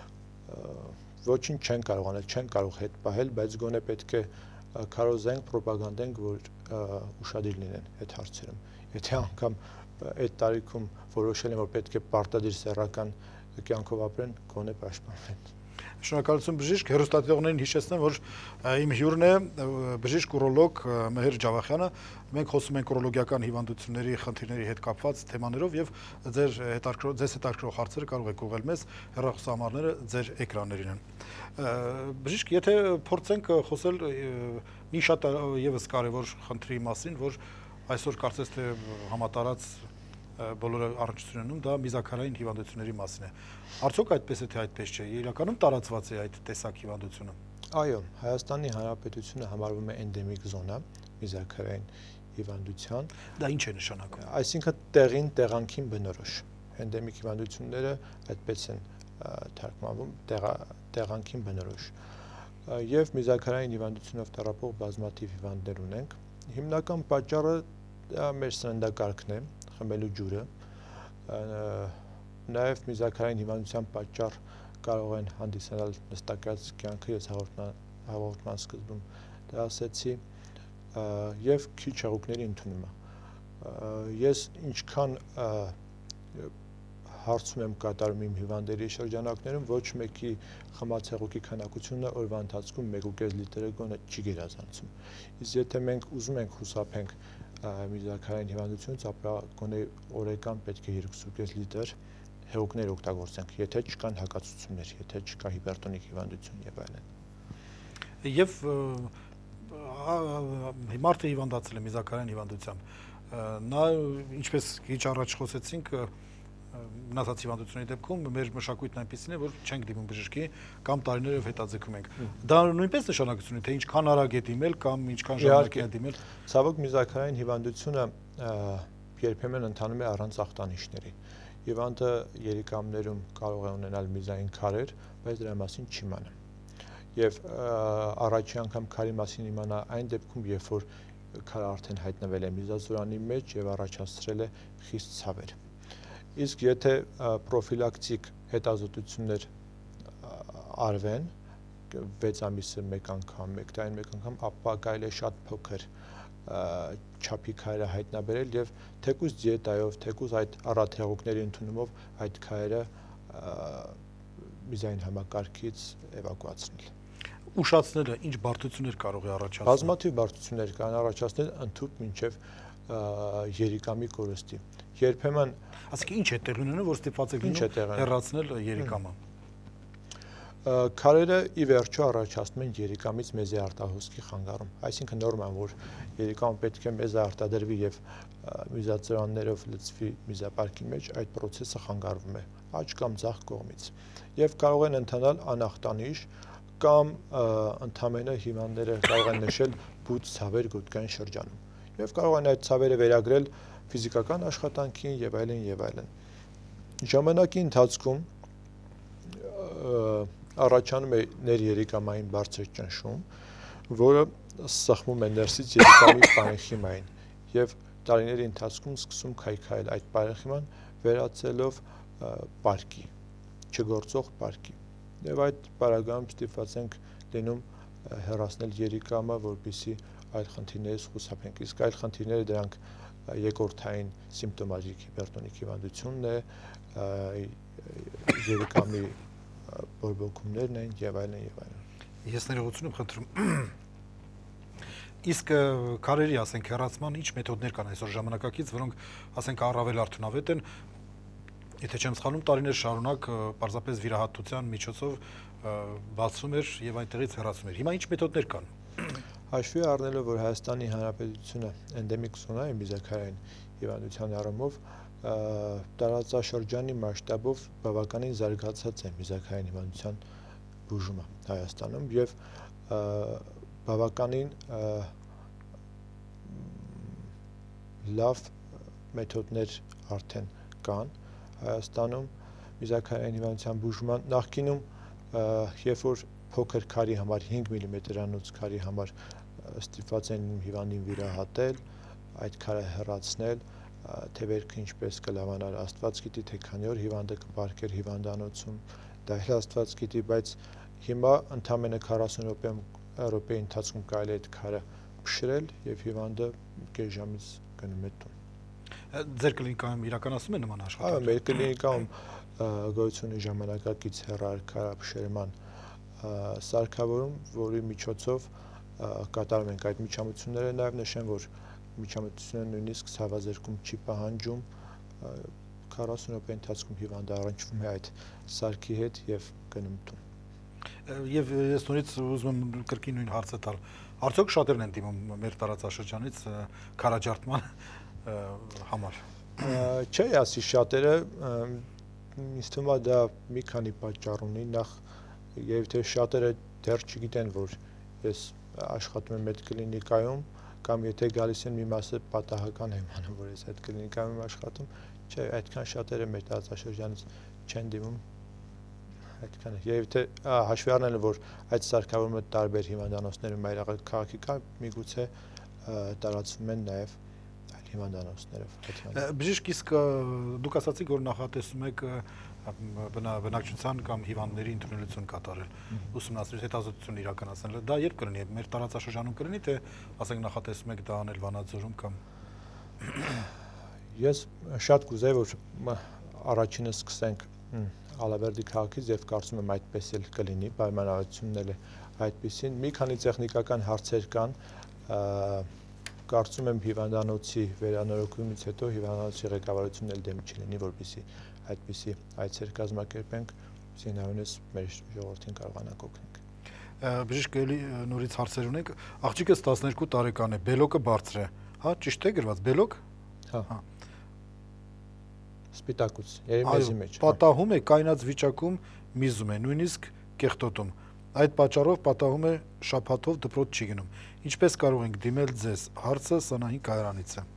Ոչինչ չեն կարող անել, չեն կարող հետ պահել, բայց գոնե պետք է քարոզենք, ռոպագանդենք, որ ուշադիր լինեն այդ հարցերում։ Եթե անգամ այդ տարիքում որոշել են, որ պետք է պարտադիր սեռական կյանքով ապրեն, գոնե պաշտպանվեն։ Շնորհակալություն բժիշկ, հեռուստադիտողներին հիշեցնեմ, որ իմ հյուրն է բժիշկ ուրոլոգ Մեհեր Ջավախյանը։ Մենք խոսում ենք ուրոլոգիական հիվանդությունների խնդիրների հետ կապված թեմաներով եւ ձեզ հետաքրքրող հարցերը կարող եք ուղղել մեզ, հեռախոսահամարները ձեր էկրաններին են։ Բժիշկ, եթե փորձենք խոսել մի շատ եւս կարեւոր խնդրի մասին, որ այսօր կարծես թե համատարած բոլորը առնչություն ունեն, դա միզաքարային հիվանդությունների մասին է։ Արդյոք այդպես է, թե այդպես չէ։ Իրականում տարածված է այդ տեսակ հիվանդությունը։ Այո, Հայաստանի Հանրապետությունը համարվում է էնդեմիկ զոնա միզաքարային հիվանդության։ Դա ինչ է նշանակում։ Այսինքն տեղին տեղանքին բնորոշ։ Էնդեմիկ հիվանդությունները այդպես են թարգմանվում, տեղանքին բնորոշ։ Եվ միզաքարային հիվանդությունով տառապող բազմաթիվ հիվանդներ ունենք։ Հիմնական պատճառը մեր սննդակարգն է, խմելու ջուրը, նաև միզաքարային հիվանդության պատճառ կարող են հանդիսանալ նստակած կյանքը, ես հաղորդման սկզբում դա ասեցի, եւ քիչ հեղուկների ընդունումը։ Ես ինչքան հարցում եմ կատարում իմ հիվանդների շրջանակներում, ոչ մեկի խմած հեղուկի քանակությունը օրվա ընթացքում 1.5 լիտր գոնե չի գերազանցում։ Իսկ եթե մենք ուզում ենք խուսափենք միզաքարային հիվանդությունից, ապա գոնե օրական պետք է 2.5 լիտր հեղուկներ օգտագործենք, եթե չկան հակացություններ, եթե չկա հիպերտոնիկ հիվանդություն եւ այլն։ Եվ մարդը հիվանդացել է միզաքարային հիվանդությամբ։ Նա, ինչպես քիչ առաջ խոսեցինք, մնացած հիվանդությունների դեպքում մեր մշակույթն այնպեսին է, որ չենք դիմում բժշկի կամ տարիներով հետաձգում ենք։ Դա նույնպես նշանակություն ունի, թե ինչքան արագ է դիմել կամ ինչքան ժամանակ է դիմել։ Ցավոք միզաքարային հիվանդությունը երբեմն ընթանում է առանց ախտանիշների։ Հիվանդը երիկամներում կարող է ունենալ միզային քարեր, բայց դրա մասին չի իմանա։ Եվ առաջի անգամ քարի մասին իմանա այն դեպքում, երբ որ քարը արդեն հայտնվել է միզազորանի մեջ եւ առաջացրել է խիստ ցավեր։ Իսկ եթե պրոֆիլակտիկ հետազոտություններ արվեն 6 ամիսը մեկ անգամ, 1 տարին մեկ անգամ, ապա կարելի է շատ փոքր չափի քայլը հայտնաբերել եւ թեկուզ դիետայով, թեկուզ այդ առատ հեղուկների ընդունումով այդ քայլը միզային համակարգից էվակուացնել։ Ուշացնելը ինչ բարդություններ կարող է առաջացնել։ Բազմաթիվ բարդություններ կարող առաջացնել ընդհուպ մինչև երիկամի կորստի։ Երբեմն, ասենք ինչ է տեղի ունենում, որ ստիպված եք լինում հեռացնել երիկամը։ Քարերը ի վերջո առաջացնում են երիկամից մեզի արտահոսքի խանգարում։ Այսինքն նորմալ, որ երիկամը պետք է մեզ արտադրվի եւ միզածրաններով լցվի միզապարկի մեջ, այդ process-ը խանգարվում է աջ կամ ձախ կողմից։ Եվ կարող են ընթանալ անախտանիշ կամ ընդհանրապես հիվանդները կարող են նշել բուծ ցավեր գոտկային շրջանում։ Եվ կարող են այդ ցավերը վերագրել ֆիզիկական աշխատանքին եւ այլն եւ այլն։ Ժամանակի ընթացքում առաջանում է ներերիկամային բարձր ճնշում, որը սխմում է ներսից երիկամի պարենխիմային եւ տարիների ընթացքում սկսում քայքայել այդ բարեխիման, վերածելով պարկի, չգործող պարկի։ Եվ այդ պարագայում ստիպված ենք լինում հեռացնել երիկամը, որպեսզի այլ խնդիրներից խուսափենք։ Իսկ այլ խնդիրները դրանք երկրորդային սիմպտոմատիկ հիպերտոնիկ հիվանդությունն է, երիկամի բորբոքումներն են եւ այլն եւ այլն։ Ես ներողություն եմ խնդրում։ Իսկ քարերի, ասենք, հեռացման ինչ մեթոդներ կան այսօր ժամանակակից, որոնք, ասենք, առավել արդյունավետ են, եթե չեմ սխալվում, տարիներ շարունակ պարզապես վիրահատության միջոցով բացվում էր եւ այնտեղից հեռացվում էր։ Հիմա ինչ մեթոդներ կան։ Հաշվի առնելով, որ Հայաստանի Հանրապետությունը էնդեմիկ զոնա է միզաքարային հիվանդության առումով, տարածաշրջանի մասշտաբով բավականին զարգացած է միզաքարային հիվանդության բուժումը Հայաստանում եւ բավականին լավ մեթոդներ արդեն կան Հայաստանում միզաքարային հիվանդության բուժման նախկինում երբ որ փոքր քարի համար 5 մմ-անոց քարի համար ստիպված են հիվանդին վիրահատել, այդ քարը հեռացնել, թե վերքը ինչպես կլավանար Աստված գիտի, թե քանի օր հիվանդը կպարկեր հիվանդանոցում, դա էլ Աստված գիտի, բայց հիմա ընդամենը 40 րոպեի ընթացքում կարելի է այդ քարը փշրել եւ հիվանդը կես ժամից գնում է տուն։ Ձեր կլինիկայում իրականացնում են նման աշխատանք։ Այո, մեր կլինիկայում գոյություն ունի ժամանակակից հեռահարքարափշերման սարքավորում, որի միջոցով կատարում ենք այդ միջամտությունները, նաև նշեմ, որ միջամտությունը նույնիսկ ցավազերկում չի պահանջում, 40 րոպե ընթացքում հիվանդը առնչվում է այդ սարքի հետ եւ գնում տուն։ Եվ ես նորից ուզում եմ կրկին նույն հարցը տալ։ Արդյոք շատերն են դիմում մեր տարածաշրջանից քարաջարդման համար։ Չէ, ասի շատերը, ինձ թվում է դա մի քանի պատճառ ունի, նախ եւ թե շատերը դեռ չգիտեն, որ ես աշխատում եմ այդ կլինիկայում, կամ եթե գալիս են մի մասը պատահական եմ անում, որ ես այդ կլինիկայում եմ աշխատում, չէ, այդքան շատերը մեր տարածաշրջանից չեն դիմում, այդքան է։ Եվ թե հաշվի առնելով, որ այդ սարքավորումը տարբեր հիվանդանոցներում այրաղել քաղաքի կա, միգուցե տարածվում են նաև այլ հիվանդանոցներով։ Բժիշկ, իսկ դուք ասացիք, որ նախատեսում եք բնակչության կամ հիվանդների ընդունելություն կատարել, ուսումնասիրել, հետազոտություն իրականացնել, դա երբ կլինի, մեր տարածաշրջանում կլինի, թե ասենք նախատեսում եք դա անել Վանաձորում կամ։ Ես շատ կուզեի, որ առաջինը սկսենք Ալավերդի քաղաքից եւ կարծում եմ այդպես էլ կլինի, պայմանավորությունն էլ է այդպեսին։ Մի քանի տեխնիկական հարցեր կան, կարծում եմ հիվանդանոցի վերանորոգումից հետո հիվանդանոցի ղեկավարությունն էլ դեմ չլինի, որպեսզի այդպիսի այցեր կազմակերպենք, սինահյունես մեր ժողովրդին կարողանանք օգնել։ Բժիշկ, էլի նորից հարցեր ունենք։ Աղջիկս 12 տարեկան է, բելոկը բարձր է։ Հա, ճիշտ է գրված, բելոկ։ Հա։ Սպիտակուց, երիմեզի մեջ։ Պատահում է կայնած վիճակում միզում է, նույնիսկ կեղտոտում։ Այդ պատճառով պատահում է շաբաթով դպրոց չի գնում։ Ինչպես կարող ենք դիմել ձեզ։ Հարցը Սանահին կայարանից է։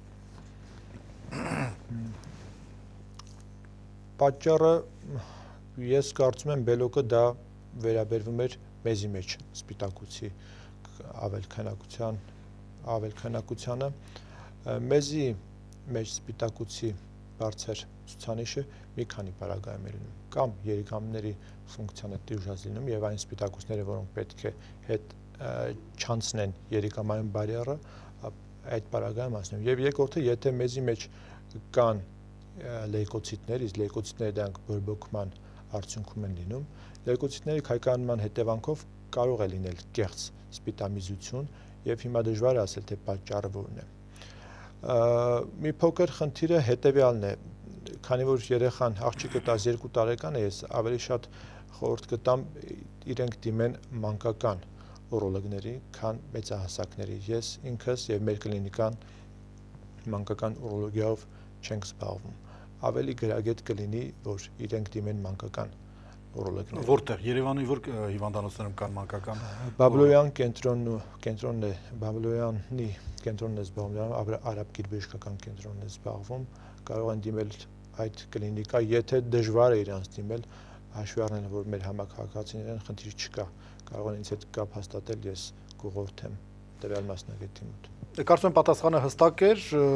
Պատճառը ես կարծում եմ բելոկը դա վերաբերվում էր մեզի մեջ սպիտակուցի ավել քանակությանը մեզի մեջ սպիտակուցի բարձր ցուցանիշը մի քանի պարագայում է լինում կամ երիկամների ֆունկցիանը տիժած լինում եւ այն սպիտակուցները, որոնք պետք է հետ չանցնեն երիկամային բարիերը, այդ պարագայում անցնում եւ երկրորդը, եթե մեզի մեջ կան լեյկոցիտներ, իսկ լեյկոցիտները դրանք բորբոքման արդյունքում են լինում, լեյկոցիտների քայքայման հետևանքով կարող է լինել կեղծ սպիտամիզություն եւ հիմա դժվար է ասել, թե պատճառը որն է։ Մի փոքր խնդիրը հետեւյալն է, քանի որ երեխան աղջիկը 12 տարեկան է, ես ավելի շատ խորհուրդ կտամ իրենք դիմեն մանկական օրոլոգների, քան մեծահասակների։ Ես ինքս եւ մեր կլինիկան մանկական օրոլոգիայով չենք զբաղվում։ Ավելի գրագետ կլինի, որ իրենք դիմեն մանկական օրոլոգներ։ Որտեղ Երևանի որ հիվանդանոցներում կան մանկական։ Բաբլոյան կենտրոնն է, Բաբլոյանի կենտրոնն է զբաղվում, Արաբկիր բժշկական կենտրոնն է զբաղվում, կարող են դիմել այդ կլինիկա, եթե դժվար է իրանց դիմել, հաշվի առնելով, որ մեր համակարգացիներն խնդիր չկա, կարող են ինձ հետ կապ հաստատել, ես կուղղորդեմ տվյալ մասնագետի մոտ։ Կարծում եմ պատասխանը հստակ էր,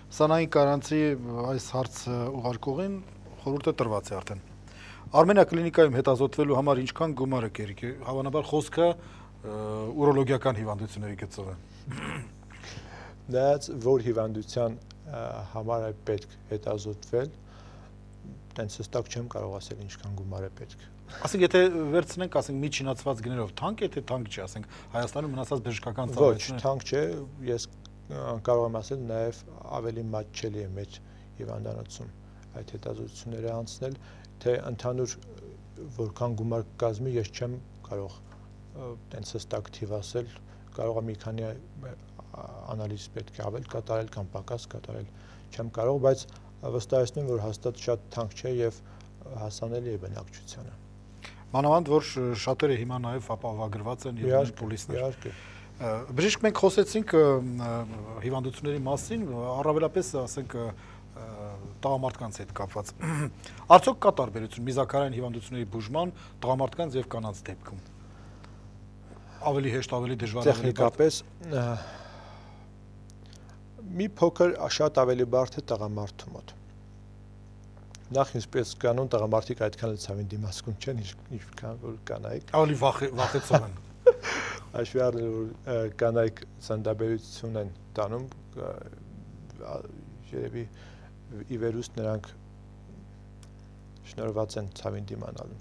Սանային կարանցի այս հարցը ուղարկողին խորհուրդը տրված է արդեն։ Արմենիա կլինիկայում հետազոտվելու համար ինչքան գումար է կերիք, հավանաբար խոսքը ուրոլոգիական հիվանդությունների գծով է։ Նայած որ հիվանդության համար է պետք հետազոտվել, տենց հստակ չեմ կարող ասել ինչքան գումար է պետք։ Ասենք եթե վերցնենք, ասենք միջինացված գներով թանկ է, թե թանկ չի, ասենք Հայաստանում մնացած բժշկական ծառայությունները։ Ոչ, թանկ չէ, ես կարող եմ ասել նաև ավելի մատչելի է մեր հիվանդանոցում այդ հետազոտությունները անցնել, թե ընդհանուր որքան գումար կազմի, ես չեմ կարող տենց հստակ թիվ ասել, կարող է մի քանի անալիզ պետք է ավել կատարել կամ պակաս կատարել, չեմ կարող, բայց վստահեցնում եմ, որ հաստատ շատ թանկ չէ եւ հասանելի է բնակչությանը։ Մանավանդ որ շատերը հիմա նաև ապահովագրված են եւ պոլիսներ։ Իհարկե։ Բժիշկ մենք խոսեցինք հիվանդությունների մասին, առավելապես ասենք տղամարդկանց հետ կապված։ Արդյոք կա տարբերություն միզակարային հիվանդությունների բուժման տղամարդկանց եւ կանանց դեպքում։ Ավելի հեշտ, ավելի դժվար, տեխնիկապես մի փոքր շատ ավելի բարդ է տղամարդու մոտ։ Նախ ինչպես կանոն տղամարդիկ այդքան էլ ցավին դիմացկուն չեն, ինչքան որ կանայք։ Ավելի վախեցող են։ Հաշվի առնելով որ կանայք ցանդաբերություն են տանում, երևի ի վերուստ նրանք շնորհված են ցավին դիմանալու։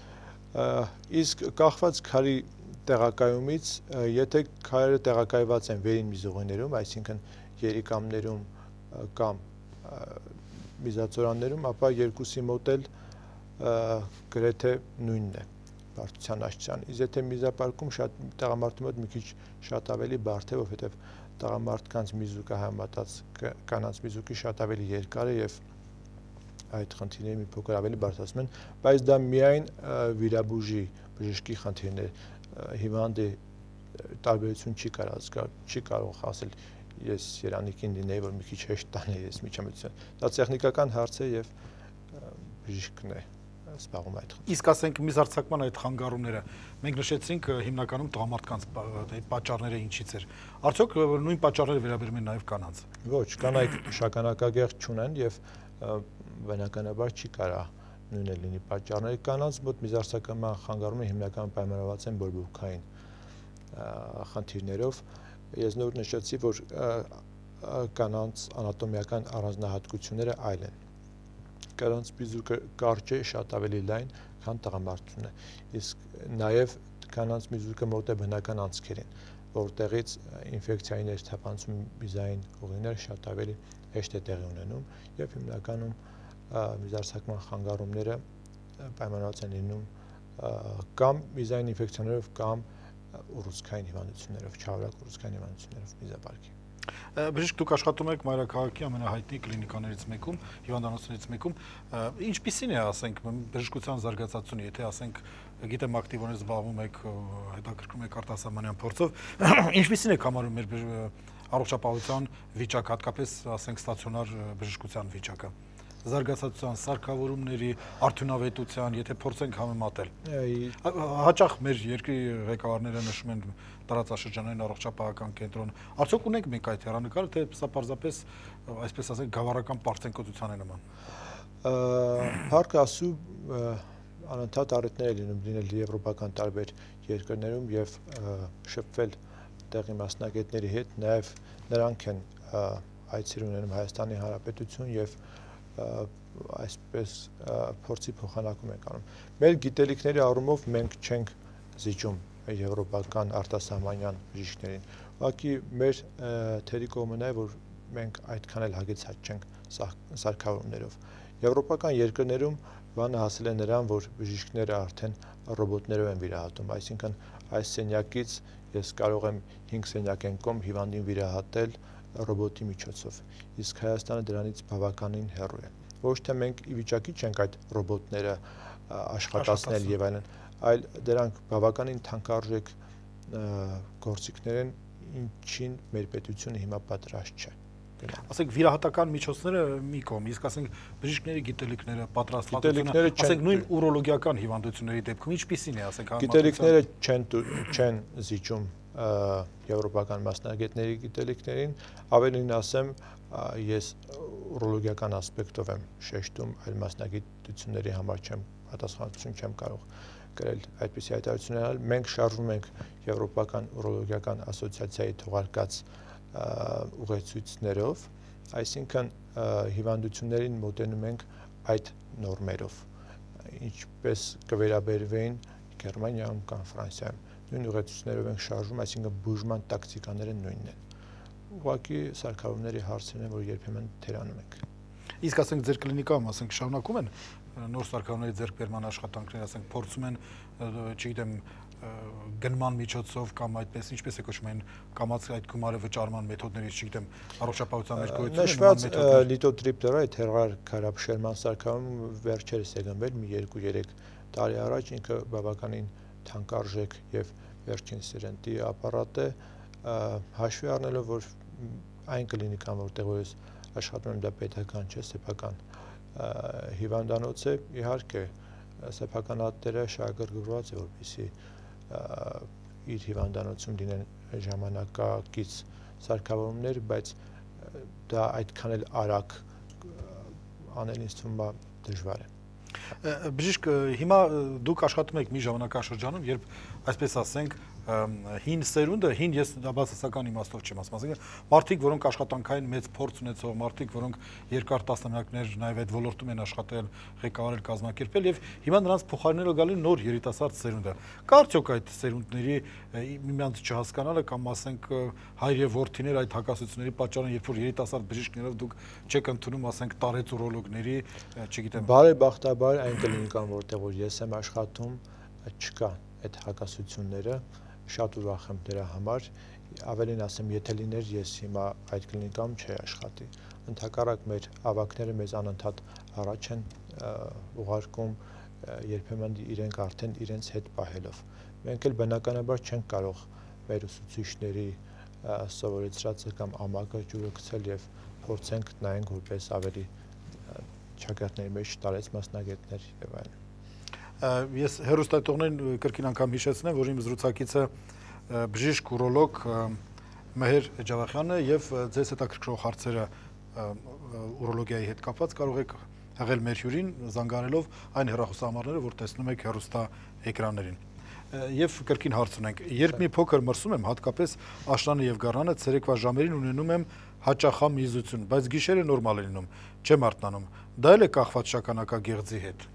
Իսկ կախված քարի տեղակայումից, եթե քարերը տեղակայված են վերին միզողիներում, այսինքն երիկամներում կամ միզածորաններում, ապա երկուսի մոտ էլ գրեթե նույնն է բարդության աստիճան։ Իսկ եթե միզապարկում շատ տղամարդու մոտ մի քիչ շատ ավելի բարդ է, որովհետև տղամարդկանց միզուկը համեմատած կանանց միզուկի շատ ավելի երկար է եւ այդ խնդիրները մի փոքր ավելի բարդացնում են, բայց դա միայն վիրաբուժի բժշկի խնդիրն է, հիվանդի տարբերություն չի կարող ասել ես Երանիկին լինեի, որ մի քիչ հեշտ տանեի ես միջամտություն։ Դա տեխնիկական հարց է եւ բժիշկն է զբաղվում այդ խնդրով։ Իսկ ասենք միզարձակման այդ խանգարումները մենք նշեցինք հիմնականում տղամարդկանց պատճառները ինչից էր։ Արդյոք նույն պատճառները վերաբերում են նաեւ կանանց։ Ոչ, կանայք շագանակագեղձ չունեն եւ բնականաբար չի կարա նույնը լինի պատճառները։ Կանանց մոտ միզարձակման խանգարումները հիմնականում պայմանավորված են բորբոքային խնդիրներով։ Ես նոր նշեցի, որ կանանց անատոմիական առանձնահատկությունները այլ են։ Կանանց միզուկը կարճ է, շատ ավելի լայն, քան տղամարդունը։ Իսկ նաև կանանց միզուկը մոտ է բնական անցքերին, որտեղից ինֆեկցիայի ներթափանցում միզային ուղիները շատ ավելի հեշտ է տեղի ունենում եւ հիմնականում միզարձակման խանգարումները պայմանավորված են լինում կամ միզային ինֆեկցիաներով կամ ուռուցքային հիվանդություններով, չարորակ ուռուցքային հիվանդություններով միզապարկի։ Բժիշկ դուք աշխատում եք մայրաքաղաքի ամենահայտնի կլինիկաներից մեկում, հիվանդանոցներից մեկում, ինչպիսին է, ասենք, բժշկության զարգացածությունը, եթե ասենք, գիտեմ ակտիվորեն զբաղվում եք, հետաքրքրում եք արտասահմանյան փորձով, ինչպիսին եք համարում մեր առողջապահության վիճակը, հատկապես ասենք ստացիոնար բժշկության վիճակը։ Զարգացածության, սարքավորումների, արդյունավետության, եթե փորձենք համեմատել։ Հաճախ մեր երկրի ղեկավարները նշում են տարածաշրջանային առողջապահական կենտրոն։ Արդյոք ունենք մենք այդ հեռանկարը, թե սա պարզապես, այսպես ասենք, գավառական պարծենկոտության է նման։ Փառք Աստծո, անընդհատ առիթներ լինում լինել եվրոպական տարբեր երկրներում եւ շփվել տեղի մասնագետների հետ, նաեւ նրանք են այցեր ունենում Հայաստանի Հանրապետություն եւ այսպես փորձի փոխանակում ենք անում։ Մեր գիտելիքների առումով մենք չենք զիջում եվրոպական արտասահմանյան բժիշկներին։ Ուղղակի մեր թերի կողմն է, որ մենք այդքան էլ հագեցած չենք սարքավորումներով։ Եվրոպական երկրներում բանը հասել է նրան, որ բժիշկները արդեն ռոբոտներով են վիրահատում, այսինքն այս սենյակից ես կարող եմ 5 սենյակեն կողմ հիվանդին վիրահատել ռոբոտի միջոցով, իսկ Հայաստանը դրանից բավականին հեռու է։ Ոչ թե մենք ի վիճակի չենք այդ ռոբոտները աշխատացնել եւ այլն, այլ դրանք բավականին թանկարժեք գործիքներ են, ինչին մեր պետությունը հիմա պատրաստ չէ։ Ասենք վիրահատական միջոցները մի կողմ, իսկ ասենք բժիշկների գիտելիքները, պատրաստվածությունը, ասենք նույն ուրոլոգիական հիվանդությունների դեպքում ինչպիսին է, ասենք գիտելիքները չեն զիջում եվրոպական մասնագետների գիտելիքներին, ավելին ասեմ, ես ուրոլոգիական ասպեկտով եմ շեշտում, այլ մասնագիտությունների համար պատասխանատվություն չեմ կարող կրել այդպիսի հայտարարություններ։ Մենք շարժվում ենք Եվրոպական ուրոլոգիական ասոցիացիայի թողարկած ուղեցույցներով, այսինքն հիվանդություններին մոտենում ենք այդ նորմերով, ինչպես կվերաբերվեին Գերմանիայում կամ Ֆրանսիայում, նույն ուղեցույցներով ենք շարժվում, այսինքն բուժման տակտիկաները նույնն են։ Ուղղակի սարքավորումների հարցերն են, որ երբեմն թերանում ենք։ Իսկ ասենք ձեր կլինիկայում, ասենք շարունակում են նոր սարքավորումների ձեռքբերման աշխատանքներ, ասենք փորձում են, չգիտեմ, գնման միջոցով կամ այդպես ինչպես է կոչվում են կամաց այդ գումարը վճարման մեթոդներից, չգիտեմ, առողջապահության մեջ գոյություն ունեն նշված լիտոտրիպտորա այդ հերար քարափշերման սարքավորումը վերջերս է գնվել մի 2-3 տարի առաջ, ինքը բավականին թանկարժեք եւ վերջին սերնդի ապարատ է, հաշվի առնելով, որ այն կլինիկան, որտեղ ես աշխատում եմ, դա պետական չէ, սեփական հիվանդանոց է, իհարկե սեփականատերը շահագրգռված է, որպեսզի իր հիվանդանոցում լինեն ժամանակակից սարքավորումներ, բայց դա այդքան էլ արագ անել ինձ թվում է դժվար է։ Բժիշկ, հիմա դուք աշխատում եք մի ժամանակաշրջանում, երբ այսպես ասենք հին սերունդը, հին ես դա բացասական իմաստով չեմ ասում, ասենք մարդիկ, որոնք աշխատանքային մեծ փորձ ունեցող, մարդիկ, որոնք երկար տասնամյակներ նաև այդ ոլորտում են աշխատել, ղեկավարել, կազմակերպել եւ հիմա նրանց փոխարինելով գալի նոր երիտասարդ սերունդը։ Կա արդյոք այդ սերունդների միմյանց չհասկանալը կամ ասենք հայր եւ որդիներ այդ հակասությունների պատճառն, երբ որ երիտասարդ բժիշկներով դուք չեք ընդունում, ասենք տարեց ուրոլոգների, չգիտեմ։ Բարեբախտաբար այն կլինիկան, որտեղ որ ես եմ աշխատում, չկա այդ հակասությունները, շատ ուրախ եմ դրա համար, ավելին ասեմ, եթե լիներ ես հիմա այդ կլինիկայում չէի աշխատի։ Ընդհակառակ մեր ավագները մեզ անընդհատ առաջ են ուղարկում, երբեմն իրենք արդեն իրենց հետ պահելով։ Մենք էլ բնականաբար չենք կարող մեր ուսուցիչների սովորեցրածը կամ ամակը ջուրը գցել եւ փորձենք նայենք որպես ավելի շագարտների մեջ տարեց մասնագետներ եւ այլն։ Ես հերոստատողներին կրկին անգամ հիշեցնեմ, որ իմ զրուցակիցը բժիշկ ուրոլոգ Մեհեր Ջավախյանն է եւ ձեզ հետաքրքրող հարցերը ուրոլոգիայի հետ կապված կարող եք հղել մեր հյուրին զանգանելով այն հեռախոսահամարները, որ տեսնում եք հեռուստա էկրաններին։ Եվ կրկին հարց ունենք, երբ մի փոքր մրսում եմ, հատկապես աշնանը եւ գարնանը ցերեկվա ժամերին ունենում եմ հաճախամ իզություն, բայց գիշերը նորմալ է լինում, չեմ արթնանում։ Դա էլ է կախված շագանակագեղձի հետ։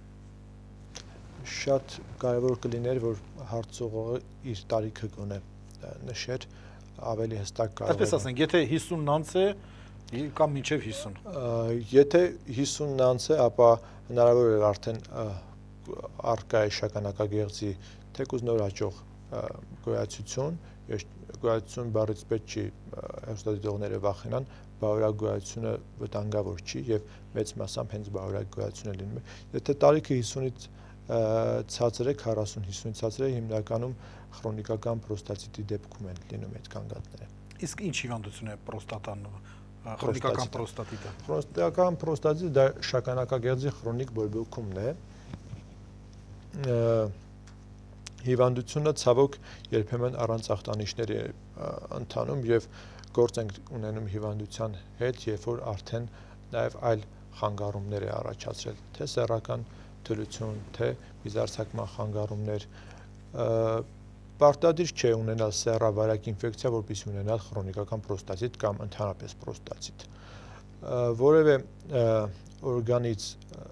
Շատ կարևոր կլիներ, որ հարցողը իր տարիքը գոնե նշեր, ավելի հստակ կարող է։ Այսպես ասենք, եթե 50-ն անց է կամ մինչև 50։ Եթե 50-ն անց է, ապա հնարավոր է արդեն առկա է շագանակագեղձի թեկուզ նոր աճող գոյացություն, գոյացություն բառից պետք չի հեռուստադիտողները վախենան, բարոյական գոյացությունը վտանգավոր չի եւ մեծ մասամբ հենց բարոյական գոյացությունը լինում է։ Եթե տարիքը 50-ից ցածր է, 40-50-ից ցածր է, հիմնականում քրոնիկական պրոստատիտի դեպքում են լինում այդ կանգատները։ Իսկ ինչ հիվանդություն է պրոստատան, քրոնիկական պրոստատիտը։ Քրոնիկական պրոստատիտը դա շագանակագեղձի քրոնիկ բորբոքումն է։ Հիվանդությունը ցավոք երբեմն առանց ախտանիշների է ընթանում եւ գործ ենք ունենում հիվանդության հետ, երբ որ արդեն նաեւ այլ խանգարումներ է առաջացրել, թե սեռական թուլություն, թե բիզարցակման խանգարումներ, պարտադիր չէ ունենալ սեռավարակ ինֆեկցիա, որպեսզի ունենալ քրոնիկական պրոստատիտ կամ ընդհանրապես պրոստատիտ։ Որևէ օրգանից,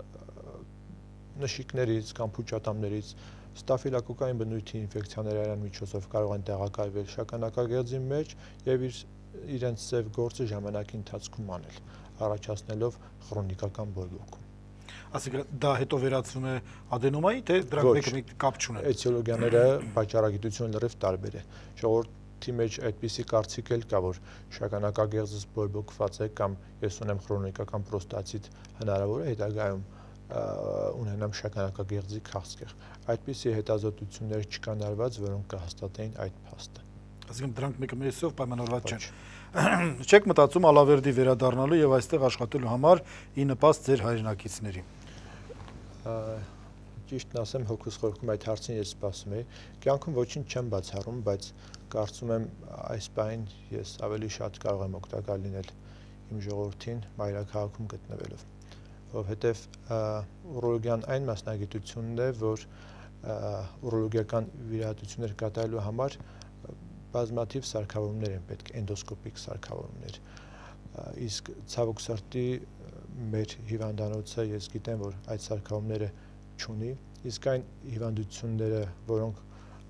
նշիկներից կամ փուչատամներից ստաֆիլոկոկկային բնույթի ինֆեկցիաները արյան միջոցով կարող են տեղակայվել շագանակագեղձի մեջ եւ իրենց ծև գործը ժամանակի ընթացքում անել, առաջացնելով քրոնիկական բորբոքում։ Այսինքն դա հետո վերածվում է ադենոմայի, թե դրանք մեկը կապ չունեն։ Էտիոլոգիաները պատճառագիտությունը լրիվ տարբեր է։ Ժողովրդի մեջ այդպիսի կարծիք էլ կա, որ շագանակագեղձս բորբոքված է կամ ես ունեմ քրոնիկական պրոստատիտ, հնարավոր է հետագայում ունենամ շագանակագեղձի քաղցկեղ։ Այդպիսի հետազոտություններ չկան արված, որոնք կհաստատեին այդ փաստը։ Այսինքն դրանք մեկը մյուսով պայմանավորված չեն։ Չեք մտածում Ալավերդի վերադառնալու եւ այստեղ աշխատելու համար ի նպաստ ձեր հայրենակիցների։ Ճիշտն ասեմ, հոգուս խորքում այդ հարցին ես սպասում էի։ Կյանքում ոչինչ չեմ բացառում, բայց կարծում եմ այս բանին ես ավելի շատ կարող եմ օգտակար լինել իմ ժողովրդին մայրաքաղաքում գտնվելով, որովհետև ուրոլոգիան այն մասնագիտությունն է, որ ուրոլոգիական վիրահատություններ կատարելու համար բազմաթիվ սարքավորումներ են պետք, էնդոսկոպիկ սարքավորումներ, իսկ ցավոք սրտի մեր հիվանդանոցը ես գիտեմ, որ այդ սարքավորումները չունի, իսկ այն հիվանդությունները, որոնք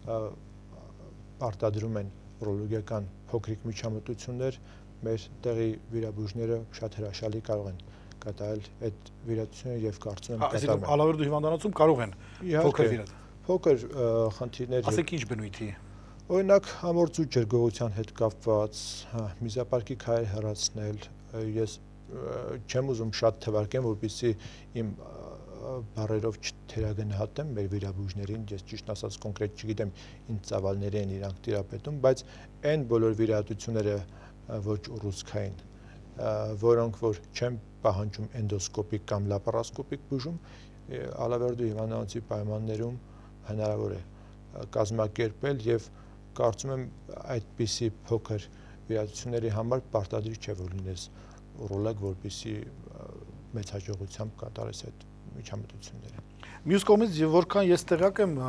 արտադրում են ուրոլոգիական փոքրիկ միջամտություններ, մեր տեղի վիրաբույժները շատ հրաշալի կարող են կատարել այդ վիրահատությունը եւ կարծում եմ կատարում են։ Ալավերդու հիվանդանոցում կարող են փոքր վիրահատ։ Փոքր խնդիրներ։ Ասենք ինչ բնույթի։ Օրինակ համորձու ջրգողության հետ կապված, միզապարկի քայլ հեռացնել, ես չեմ ուզում շատ թվարկեմ, որպեսզի իմ բառերով չթերագնահատեմ մեր վիրաբույժներին, ես ճիշտ ասած կոնկրետ չգիտեմ ինչ ծավալների են իրանք տիրապետում, բայց այն բոլոր վիրահատությունները ոչ ուռուցքային, որոնք որ չեն պահանջում էնդոսկոպիկ կամ լապարասկոպիկ բուժում, Ալավերդու հիվանդանոցի պայմաններում հնարավոր է կազմակերպել եւ կարծում եմ այդպիսի փոքր վիրահատությունների համար պարտադիր չէ որ լինես ուրոլոգ, որպեսզի մեծ հաջողությամբ կատարես այդ միջամտությունները։ Մյուս կողմից որքան ես տեղյակ եմ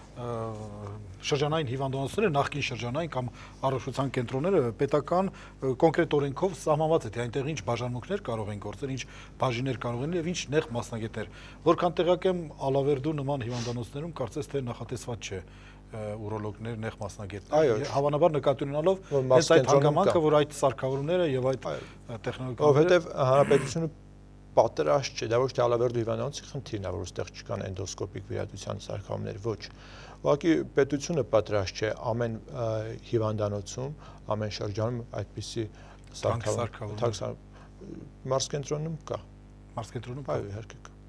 շրջանային հիվանդանոցները, նախկին շրջանային կամ առողջության կենտրոնները պետական կոնկրետ օրենքով սահմանված է, թե այնտեղ ինչ բաժանմունքներ կարող են գործել, ինչ բաժիններ կարող են եւ ինչ նեղ մասնագետներ։ Որքան տեղյակ եմ Ալավերդու նման հիվանդանոցներում կարծես թե նախատեսված չէ ուրոլոգներ, նեղ մասնագետներ։ Հավանաբար նկատի ունենալով հենց այդ հանգամանքը, որ այդ սարքավորումները եւ այդ տեխնոլոգիաները, որովհետեւ հանրապետությունը պատրաստ չէ, դա ոչ թե Ալավերդու հիվանդանոցի խնդիրն է, որ այստեղ չկան էնդոսկոպիկ վիրահատության սարքավորումներ, ոչ։ Ուղղակի պետությունը պատրաստ չէ ամեն հիվանդանոցում, ամեն շրջանում այդպիսի սարքավորում։ Մարզկենտրոնում կա։ Մարզկենտրոնում կա։ Այո, իհարկե կա։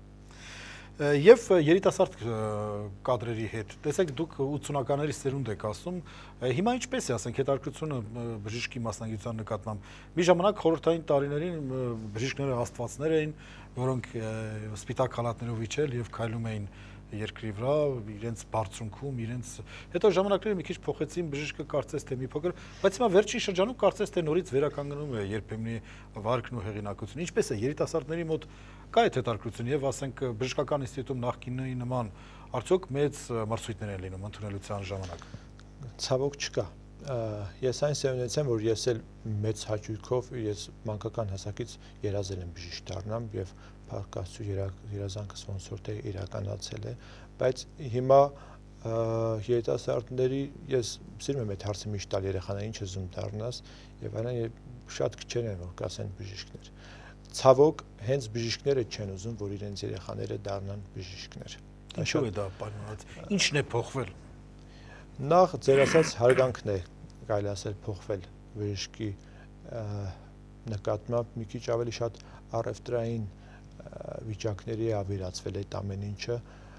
Եվ երիտասարդ կադրերի հետ, տեսեք դուք 80-ականների սերունդ եք ասում, հիմա ինչպես է, ասենք, հետաքրքրությունը բժշկի մասնագիտության նկատմամբ։ Մի ժամանակ խորհրդային տարիներին բժիշկները աստվածներ էին, որոնք սպիտակ խալաթներով իջել եւ քայլում էին երկրի վրա, իրենց բարձունքում, իրենց հետո ժամանակները մի քիչ փոխեցին, բժիշկը կարծես թե մի փոքր, բայց հիմա վերջին շրջանում կարծես թե նորից վերականգնում է երբեմնի վարկն ու հեղինակությունը։ Ինչպես է երիտասարդների մոտ կա այդ հետաքրքրությունը եւ ասենք բժշկական ինստիտուտում նախկինի նման արդյոք մեծ մրցույթներ են լինում ընդունելության ժամանակ։ Ցավոք չկա։ Ես այն սերունդից եմ, որ ես էլ մեծ հաճույքով ես մանկական հասակից երազել եմ բժիշկ դառնամ եւ փառքաստու երազանքս ոնց որ թե իրականացել է, բայց հիմա երիտասարդների ես սիրում եմ այդ հարցը միշտ տալ երեխաներին, ինչ ուզում դառնաս եւ այլն շատ քիչեր են որ կասեն բժիշկներ։ Ցավոք հենց բժիշկները չեն ուզում, որ իրենց երեխաները դառնան բժիշկներ։ Ինչու է դա պայմանված։ Ինչ-ն է փոխվել։ Նախ ձեր ասած հարգանքն է, կարելի ասել փոխվել բժշկի նկատմամբ մի քիչ ավելի շատ առևտրային վիճակների է ավիրացվել այդ ամեն ինչը,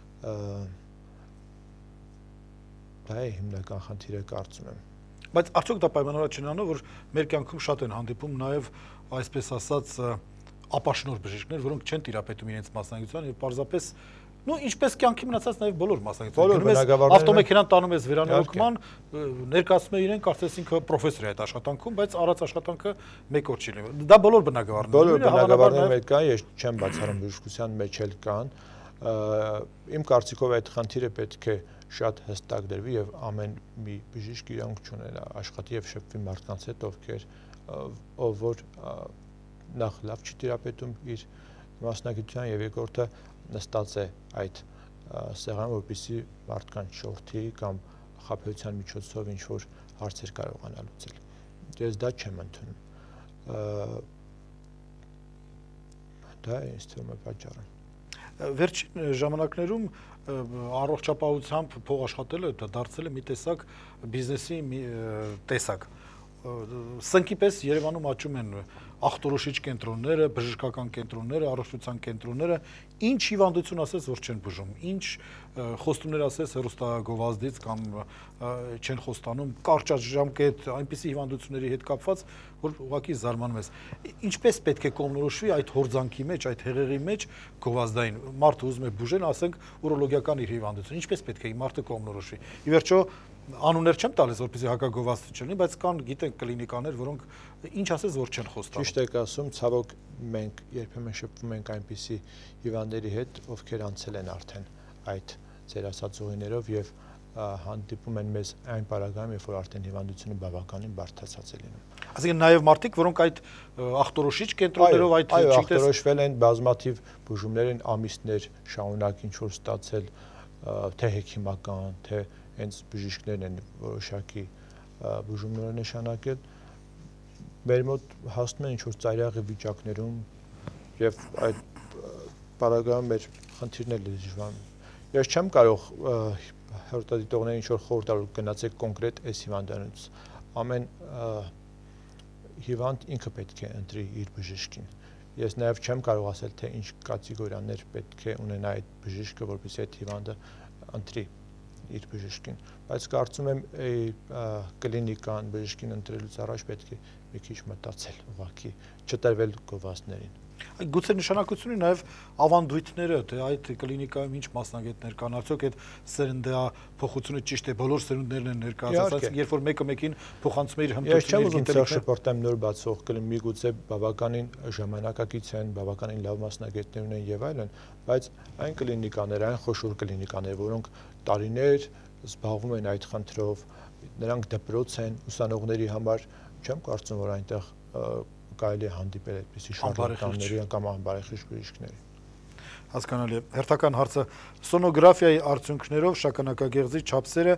դա է հիմնական խնդիրը կարծում եմ։ Բայց արդյոք դա պայմանավորված չի նրանով, որ մեր կյանքում շատ են հանդիպում նաև այսպես ասած ապաշնոր բժիշկներ, որոնք չեն տիրապետում իրենց մասնագիտությանը եւ պարզապես ինչպես կյանքի մնացած նաև բոլոր մասնագետները։ Ավտոմեքենան տանում ես վերանորոգման, ներկայացնում է իրեն, կարծես ինքը պրոֆեսոր է այդ աշխատանքում, բայց առած աշխատանքը մեկ օր չի լինում։ Դա բոլոր բնակավարներում։ Բոլոր բնակավարներում էլ կա, ես չեմ բացառում բժշկության մեջ էլ կան։ Իմ կարծիքով այդ խնդիրը պետք է շատ հստակ դրվի եւ ամեն մի բժիշկ իրանք չունենա աշխատի եւ շփվի մարդկանց հետ, ով որ նախ լավ չի տիրապետում իր մասնագիտության եւ երկրորդը նստած է այդ սեղանը, որպեսզի մարդկանց շորթի կամ խաբեության միջոցով ինչ որ հարցեր կարողանա լուծել։ Ես դա չեմ ընդունում։ Դա ինձ թվում է պատճառը։ Վերջին ժամանակներում առողջապահությամբ փող աշխատելը դա դարձել է մի տեսակ բիզնեսի մի տեսակ։ Սնկի պես Երևանում աճում են ախտորոշիչ կենտրոնները, բժշկական կենտրոնները, առողջության կենտրոնները, ինչ հիվանդություն ասես, որ չեն բուժում, ինչ խոստումներ ասես հեռուստագովազդից կամ չեն խոստանում, կարճաժամկետ այնպիսի հիվանդությունների հետ կապված, որ ուղղակի զարմանում ես։ Ինչպես պետք է կողմնորոշվի այդ հորձանքի մեջ, այդ հեղեղի մեջ գովազդային մարդը ուզում է բուժել, ասենք ուրոլոգիական իր հիվանդություն, ինչպես պետք է մարդը կողմնորոշվի։ Ի վերջո Անուններ չեմ տալիս, որպեսզի հակագովազդի չլինի, բայց կան գիտենք կլինիկաներ, որոնք ինչ ասես որ չեն խոստանում։ Ճիշտ եք ասում, ցավոք մենք երբեմն շփվում ենք այնպիսի հիվանդների հետ, ովքեր անցել են արդեն այդ ձեր ասած ուղիներով եւ հանդիպում են մեզ այն պարագայում, երբ որ արդեն հիվանդությունը բավականին բարդացած է լինում։ Այսինքն նաև մարդիկ, որոնք այդ ախտորոշիչ կենտրոններով այդ այո, ախտորոշվել են, բազմաթիվ բուժումներ են, ամիսներ շարունակ ինչ որ ստացել, թե հեքիմական, թե հենց բժիշկներն են որոշակի բուժումներ նշանակել։ Մեր մոտ հասնում են ինչ որ ծայրահեղ վիճակներում եւ այդ պարագայում մեր խնդիրներն են դժվար։ Ես չեմ կարող հերթադիտողներին ինչ որ խորհուրդ տալ, գնացեք կոնկրետ այս հիվանդանոց։ Ամեն հիվանդ ինքը պետք է ընտրի իր բժիշկին։ Ես նաև չեմ կարող ասել, թե ինչ կատեգորիաներ պետք է ունենա այդ բժիշկը, որպեսզի այդ հիվանդը ընտրի իր բժիշկին, բայց կարծում եմ կլինիկան բժիշկին ընտրելուց առաջ պետք է մի քիչ մտածել, ուղղակի չտրվել գովազդներին։ Գուցե նշանակություն ունի նաև ավանդույթները, թե այդ կլինիկայում ինչ մասնագետներ կան, արդյոք այդ սերնդափոխությունը ճիշտ է, բոլոր սերունդներն են ներկայացած, երբ որ մեկը մեկին փոխանցում է իր հմտությունները։ Ես չեմ ուզում ցեղ շփոթեմ նոր բացող կլինիկա, միգուցե բավականին ժամանակակից են, բավականին լավ մասնագետներ ունեն եւ այլն, բայց այն կլինիկաներ, այն խոշոր կլինիկաներ, որոնք տարիներ զբաղվում են այդ խնդրով, նրանք դպրոց են ուսանողների համար, չեմ կարծում, որ այնտեղ կարելի է հանդիպել այդպիսի շարլատանների կամ անբարեխիղճ բժիշկների։ Հասկանալի է։ Հերթական հարցը սոնոգրաֆիայի արդյունքներով շագանակագեղձի չափսերը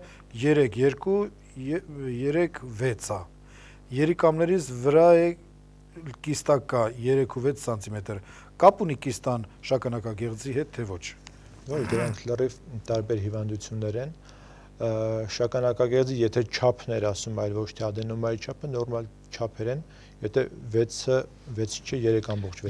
3.2-3.6 է։ Երիկամներից վրա է կիստա կա 3.6 սանտիմետր։ Կապ ունի կիստան շագանակագեղձի հետ, թե ոչ։ Դրանք լրիվ տարբեր հիվանդություններ են։ Շագանակագեղձի, եթե չափն էր ասում, այլ ոչ թե ադենոմայի չափը, նորմալ չափեր են, եթե 6-ը 6 չէ 3.6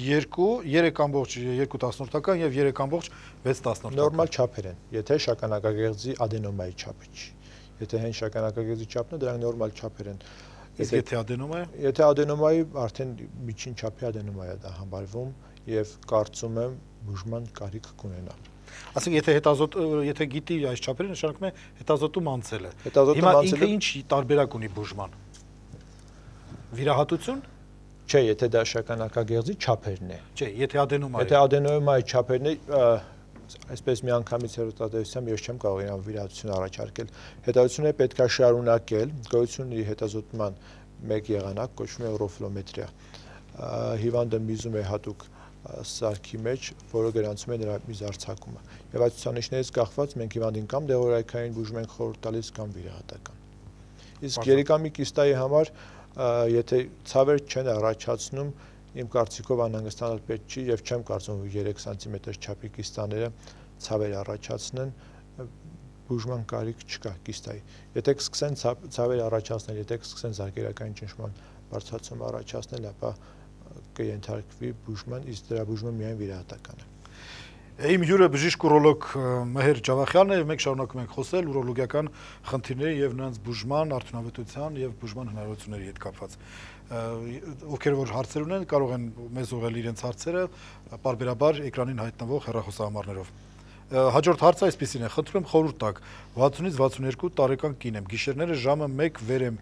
3.2 եւ 3.6 նորմալ չափեր են, եթե շագանակագեղձի ադենոմայի չափը չի։ Եթե հենց շագանակագեղձի չափն է, դրանք նորմալ չափեր են։ Եթե ադենոմա է։ Եթե ադենոմայի արդեն միջին չափի ադենոմա է դա համարվում եւ կարծում եմ բուժման կարիք կունենա։ Այսինքն եթե գիտի այս չափերը, նշանակում է հետազոտում անցել է։ Հիմա ինքը ինչ տարբերակ ունի բուժման։ Վիրահատություն։ Չէ, եթե դա շագանակագեղձի չափերն է։ Չէ, եթե ադենոմա է։ Եթե ադենոմայի չափերն է, այսպես միանգամից հերոստատեսությամբ ես չեմ կարող իրան վիրահատություն առաջարկել։ Հետազոտությունը պետք է շարունակել, գոյություն ունի հետազոտման մեկ եղանակ, կոչվում է օրոֆլոմետրիա։ Հիվանդը միզում է հատուկ սարքի մեջ, որը գրանցում է նրա միզարձակումը։ Եվ այդ ցուցանիշներից կախված մենք հիվանդին կամ դեղորայքային բուժում ենք խորհուրդ տալիս կամ վիրահատական։ Իսկ երիկամի կիստայի համար, եթե ցավեր չեն առաջացնում, իմ կարծիքով անհանգստանալ պետք չի եւ չեմ կարծում, որ 3 սանտիմետր չափի կիստաները ցավեր առաջացնեն, բուժման կարիք չկա կիստայի։ Եթե կսկսեն ցավեր առաջացնել, եթե կսկսեն զարկերակային ճնշման բարձրացում առաջացնել, ապա կենթարկվի բուժման, իսկ դրա բուժումը միայն վիրահատական է։ Իմ հյուրը բժիշկ ուրոլոգ Մեհեր Ջավախյանն է եւ մենք շարունակում ենք խոսել ուրոլոգիական խնդիրների եւ նրանց բուժման, արդյունավետության եւ բուժման հնարավորությունների հետ կապված։ Ովքեր որ հարցեր ունեն, կարող են մեզ ուղղել իրենց հարցերը պարբերաբար էկրանին հայտնվող հեռախոսահամարներով։ Հաջորդ հարցը այսպեսին է. խնդրում եմ խորհուրդ տաք 60-ից 62 տարեկան կին եմ, գիշերները ժամը 1 վեր եմ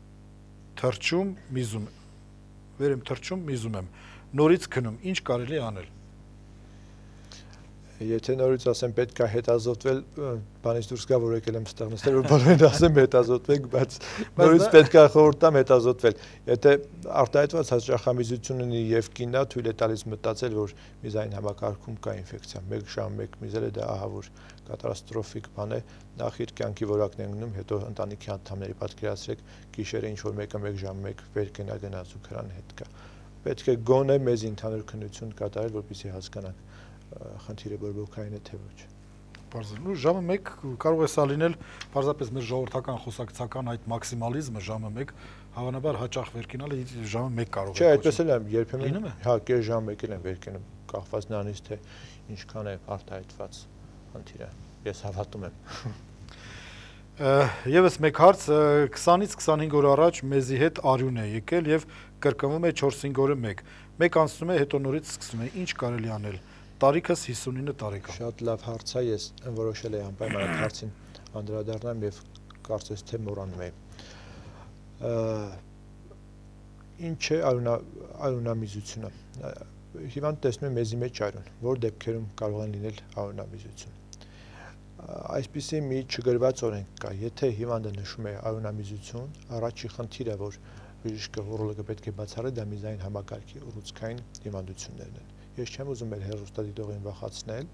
թռչում, միզում եմ, նորից քնում, ինչ կարելի է անել։ Եթե նորից ասեմ պետք է հետազոտվել, բանից դուրս գա որ եկել եմ ստեղ նստել, որ բոլորին ասեմ հետազոտվեք, բայց նորից պետք է խորհուրդ տամ հետազոտվել։ Եթե արտահայտված հաճախամիզություն ունի եւ կինա, թույլ է տալիս մտածել, որ միզային համակարգում կա ինֆեկցիա։ 1 ժամ 1 միզելը դա ահավոր կատաստրոֆիկ բան է, նախ իր կյանքի որակն են գնում, հետո ընտանիքի անդամների պատկերացրեք, գիշերը ինչ որ մեկը 1 ժամ 1 վեր գնաց ու քրան հետ կա։ Պետք է գոնե մեզ ընդհանուր քննություն կատարել, որպեսզի հասկանանք խնդիրը բորբոքային է թե ոչ։ Բարձր ժամը 1 կարող է սա լինել պարզապես մեր ժողովրդական խոսակցական այդ մաքսիմալիզմը ժամը 1 հավանաբար հաճախ վերկենալը ժամը 1 կարող է։ Չէ, այդպես էլ եմ երբեմն հա կես ժամ 1 եմ վերկենում, կախված նրանից թե ինչքան է արտահայտված խնդիրը։ Ես հավատում եմ։ Եվս մեկ հարց 20-ից 25 օր առաջ մեզի հետ արյուն է եկել եւ կրկնվում է 4-5 օրը 1։ Մեկ անցնում է, հետո նորից սկսում է։ Ինչ կարելի անել։ Տարիքս 59 տարեկան։ Շատ լավ հարց է, ես որոշել եմ անպայման այդ հարցին անդրադառնամ եւ կարծես թե մոռանում էի։ Ինչ է արյունամիզությունը։ Հիվանդ տեսնում է մեզի մեջ արյուն, որ դեպքերում կարող են լինել արյունամիզություն։ Այսպիսի մի չգրված օրենք կա, եթե հիվանդը նշում է արյունամիզություն, առաջի խնդիրը, որ բժիշկը ուրոլոգը պետք է բացառի, դա միզային համակարգի ուռուցքային հիվանդություններն են։ Ես չեմ ուզում մեր հեռուստադիտողին վախեցնել,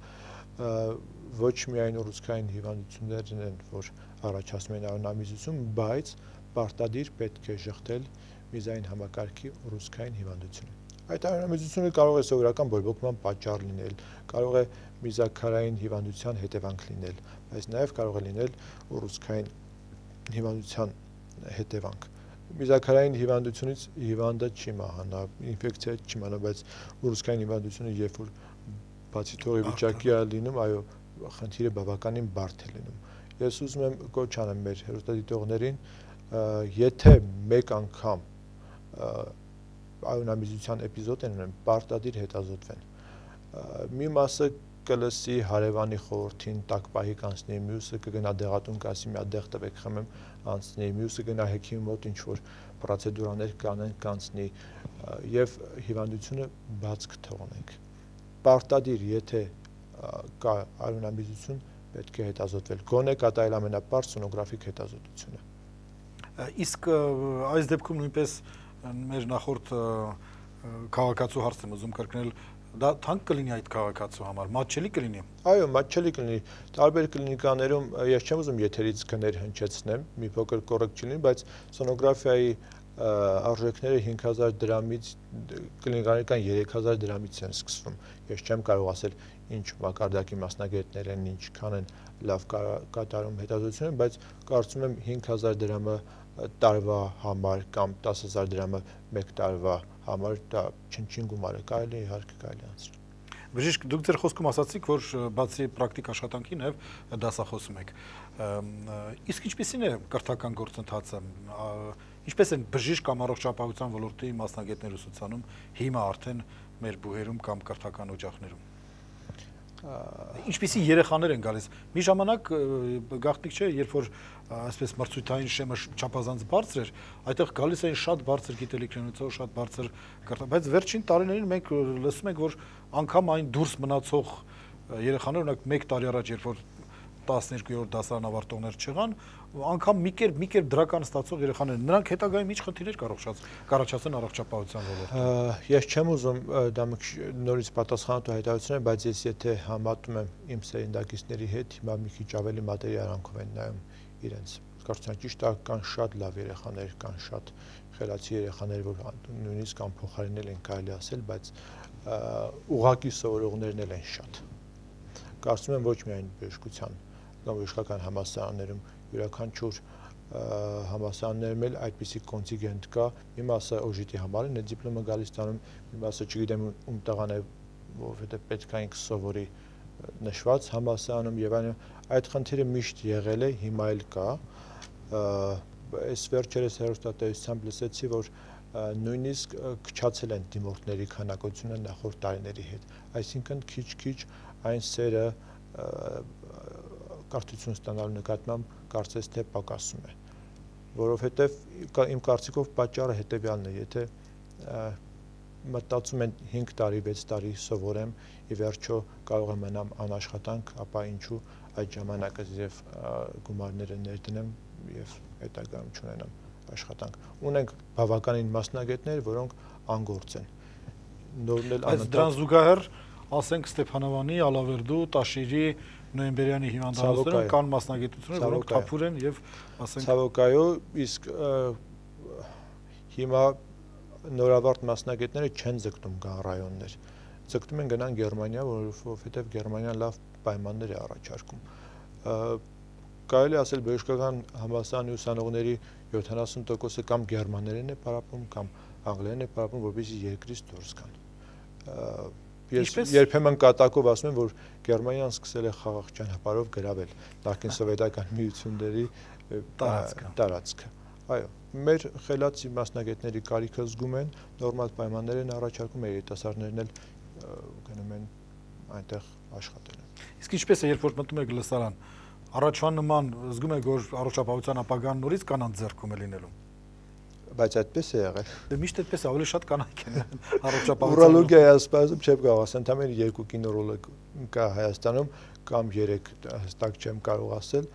ոչ միայն ուռուցքային հիվանդություններն են, որ առաջացնում են արյունամիզություն, բայց պարտադիր պետք է շղթել միզային համակարգի ուռուցքային հիվանդությունը։ Այդ արյունամիզությունը կարող է սովորական բորբոքման պատճառ լինել, կարող է միզաքարային հիվանդության հետևանք լինել, բայց նաև կարող է լինել ուռուցքային հիվանդության հետևանք։ Միզաքարային հիվանդությունից հիվանդը չի մահանա, ինֆեկցիա չի մահանա, բայց ուռուցքային հիվանդությունը, երբ որ բացի թողի վիճակի է լինում, այո, խնդիրը բավականին բարդ է լինում։ Ես ուզում եմ կոչ անեմ մեր հեռուստադիտողներին, եթե մեկ անգամ արյունամիզության էպիզոդ են ունեն, պարտադիր հետազոտվեն։ Մի մասը կլսի հարևանի խորհրդին, տաք պահի կանցնի, մյուսը կգնա դեղատուն կասի, մի հատ դեղ տվեք խմեմ, անցնի, մյուսը գնա հեքիմի մոտ ինչ-որ պրոցեդուրաներ կանեն, կանցնի եւ հիվանդությունը բաց կթողնենք։ Պարտադիր, եթե կա արյունամիզություն, պետք է հետազոտվել։ Գոնե կատարել ամենապարզ սոնոգրաֆիկ հետազոտությունը։ Իսկ այս դեպքում նույնպես մեր նախորդ քաղաքացու հարցն եմ ուզում կրկնել, դա թանկ կլինի այդ քաղաքացու համար, մատչելի կլինի։ Այո, մատչելի կլինի։ Տարբեր կլինիկաներում ես չեմ ուզում եթերից գներ հնչեցնեմ, մի փոքր կոռեկտ չլինի, բայց սոնոգրաֆիայի արժեքները 5000 դրամից կլինիկաներական 3000 դրամից են սկսվում։ Ես չեմ կարող ասել ինչ մակարդակի մասնագետներ են, ինչքան են լավ կատարում հետազոտությունը, բայց կարծում եմ 5000 դրամը տարվա համար կամ 10000 դրամը մեկ տարվա համար դա չնչին գումար է, կարելի է իհարկե կարելի անցնել։ Բժիշկ, դուք ձեր խոսքում ասացիք, որ բացի պրակտիկ աշխատանքի նաև դասախոսում եք։ Իսկ ինչպիսին է կրթական գործընթացը։ Ինչպես են բժիշկ կամ առողջապահության ոլորտի մասնագետներ ուսուցանում հիմա արդեն մեր բուհերում կամ կրթական օջախներում։ Ինչպիսի երեխաներ են գալիս։ Մի ժամանակ գաղտնիք չէ, երբ որ այսպես մրցույթային շեմը չափազանց բարձր էր, այդտեղ գալիս էին շատ բարձր գիտելիքներ ունեցող, շատ բարձր կրթական, բայց վերջին տարիներին մենք լսում ենք, որ անգամ այն դուրս մնացող երեխաներ, օրինակ 1 տարի առաջ, երբ որ 12-րդ դասարան ավարտողներ չեղան, անգամ մի կերպ դրական ստացող երեխաներ, նրանք հետագայում ինչ խնդիրներ կառաջացան առողջապահության ոլորտում։ Ես չեմ ուզում դա նորից պատասխանատու հայտարարություններ, բայց ես եթե համատում եմ իմ սերնդակիցների հետ, հիմա մի քիչ ավելի մատերի արանքով են նայում իրենց։ Կարծում եմ ճիշտ է, կան շատ լավ երեխաներ, կան շատ խելացի երեխաներ, որ նույնիսկ անփոխարինել են կարելի ասել, բայց ուղղակի սովորողներն էլ են շատ։ Կարծում եմ ոչ միայն բժշկության կամ բժշկական համալսարաններում, յուրաքանչյուր համալսարաններում էլ այդպիսի կոնտինգենտ կա, մի մասը օժիտի համար են, այդ դիպլոմը գալիս տանում, մի մասը չգիտեմ ում տղան է, որովհետև պետք է ինքը սովորի նշված համալսարանում եւ այլն, այդ խնդիրը միշտ եղել է, հիմա էլ կա։ Այս վերջերս հեռուստատեսությամբ լսեցի, որ նույնիսկ քչացել են դիմորդների քանակությունը նախորդ տարիների հետ, այսինքն քիչ-քիչ այն սերը կրթություն ստանալու նկատմամբ կարծես թե պակասում է, որովհետև իմ կարծիքով պատճառը հետևյալն է, եթե մտածում են 5 տարի, 6 տարի սովորեմ, ի վերջո կարող եմ մնամ անաշխատանք, ապա ինչու այդ ժամանակը եւ գումարները ներդնեմ եւ հետագայում չունենամ աշխատանք։ Ունենք բավականին մասնագետներ, որոնք անգործ են։ Նորմալ Բայց դրան զուգահեռ, ասենք Ստեփանովանի, Ալավերդու, Տաշիրի, Նոյեմբերյանի հիվանդանոցներում կան մասնագետություններ, որոնք թափուր են եւ ասենք ցավոք այո, իսկ հիմա նորավարտ մասնագետները չեն ձգտում գան ռայոններ, ձգտում են գնան Գերմանիա, որովհետև Գերմանիան լավ պայմաններ է առաջարկում։ Կարելի ասել բժշկական համալսարանի ուսանողների 70%-ը կամ գերմաներեն է պարապում, կամ անգլերեն է պարապում, որպեսզի երկրից դուրս գան։ Ես երբեմն կատակով ասում եմ, որ Գերմանիան սկսել է խաղաղ ճանապարհով գրավել նախկին սովետական միությունների տարածքը։ Այո, մեր խելացի մասնագետների կարիքը զգում են, նորմալ պայմաններ են առաջարկում, երիտասարդներն էլ գնում են այնտեղ աշխատել։ Իսկ ինչպես է, երբ որ մտնում եք լսարան, առաջվա նման զգում եք, որ առողջապահության ապագան նորից կանանց ձեռքում է լինելու։ Բայց այդպես է եղել։ Դե միշտ այդպես է, ավելի շատ կանայք են առողջապահության։ Ուրոլոգիայի ասպարեզում չեմ կարող ասել, ընդամենը 2 կինոռոլոգ կա Հայաստանում կամ 3, հստակ չեմ կարող ասել։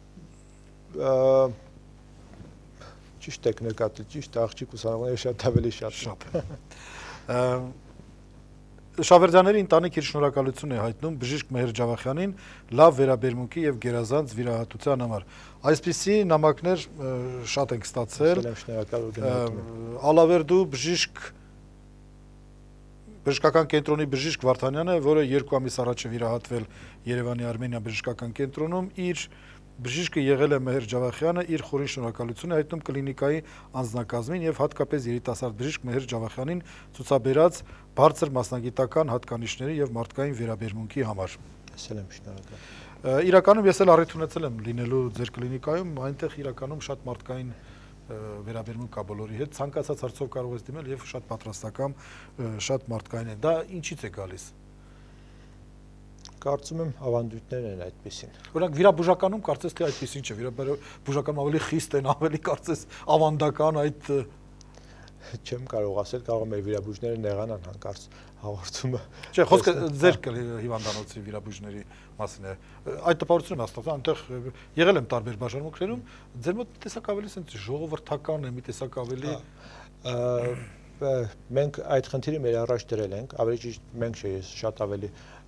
Ճիշտ եք նկատել, ճիշտ աղջիկ ուսանողները շատ ավելի շատ։ Շավերդյանների ընտանիք իր շնորհակալություն է հայտնում բժիշկ Մեհեր Ջավախյանին լավ վերաբերմունքի եւ գերազանց վիրահատության համար։ Այսպիսի նամակներ շատ ենք ստացել։ Շնորհակալ ու գնահատում եմ։ Ալավերդու բժշկական կենտրոնի բժիշկ Վարդանյանը, որը 2 ամիս առաջ է վիրահատվել Երևանի Արմենիա բժշկական կենտրոնում, իր բժիշկը եղել է Մեհեր Ջավախյանը, իր խորին շնորհակալություն է հայտնում կլինիկայի անձնակազմին եւ հատկապես երիտասարդ բժիշկ Մեհեր Ջավախյանին ցուցաբերած բարձր մասնագիտական հատկանիշների եւ մարդկային վերաբերմունքի համար։ Ասել եմ շնորհակալ։ Իրականում ես էլ առիթ ունեցել եմ լինելու ձեր կլինիկայում, այնտեղ իրականում շատ մարդկային վերաբերմունք կա բոլորի հետ, ցանկացած հարցով կարող ես դիմել եւ շատ պատրաստական, շատ մարդկային է։ Դա ինչից է գալիս։ Կարծում եմ ավանդույթներն են այդպեսին։ Օրինակ վիրաբուժականում կարծես թե այդպեսին չէ, վիրաբուժականում ավելի խիստ են, ավելի կարծես ավանդական այդ չեմ կարող ասել, կարող է մեր վիրաբույժները նեղանան հանկարծ հաղորդումը։ Չէ, խոսքը ձեր հիվանդանոցի վիրաբույժների մասին է։ Այդ տպավորությունը հաստատում, այնտեղ եղել եմ տարբեր բաժանմունքներում, ձեր մոտ տեսակ ավելի sense ժողովրդական է, մի տեսակ ավելի մենք այդ խնդիրը մեր առաջ դրել ենք, ավելի ճիշտ մենք չէ, ես շատ ավելի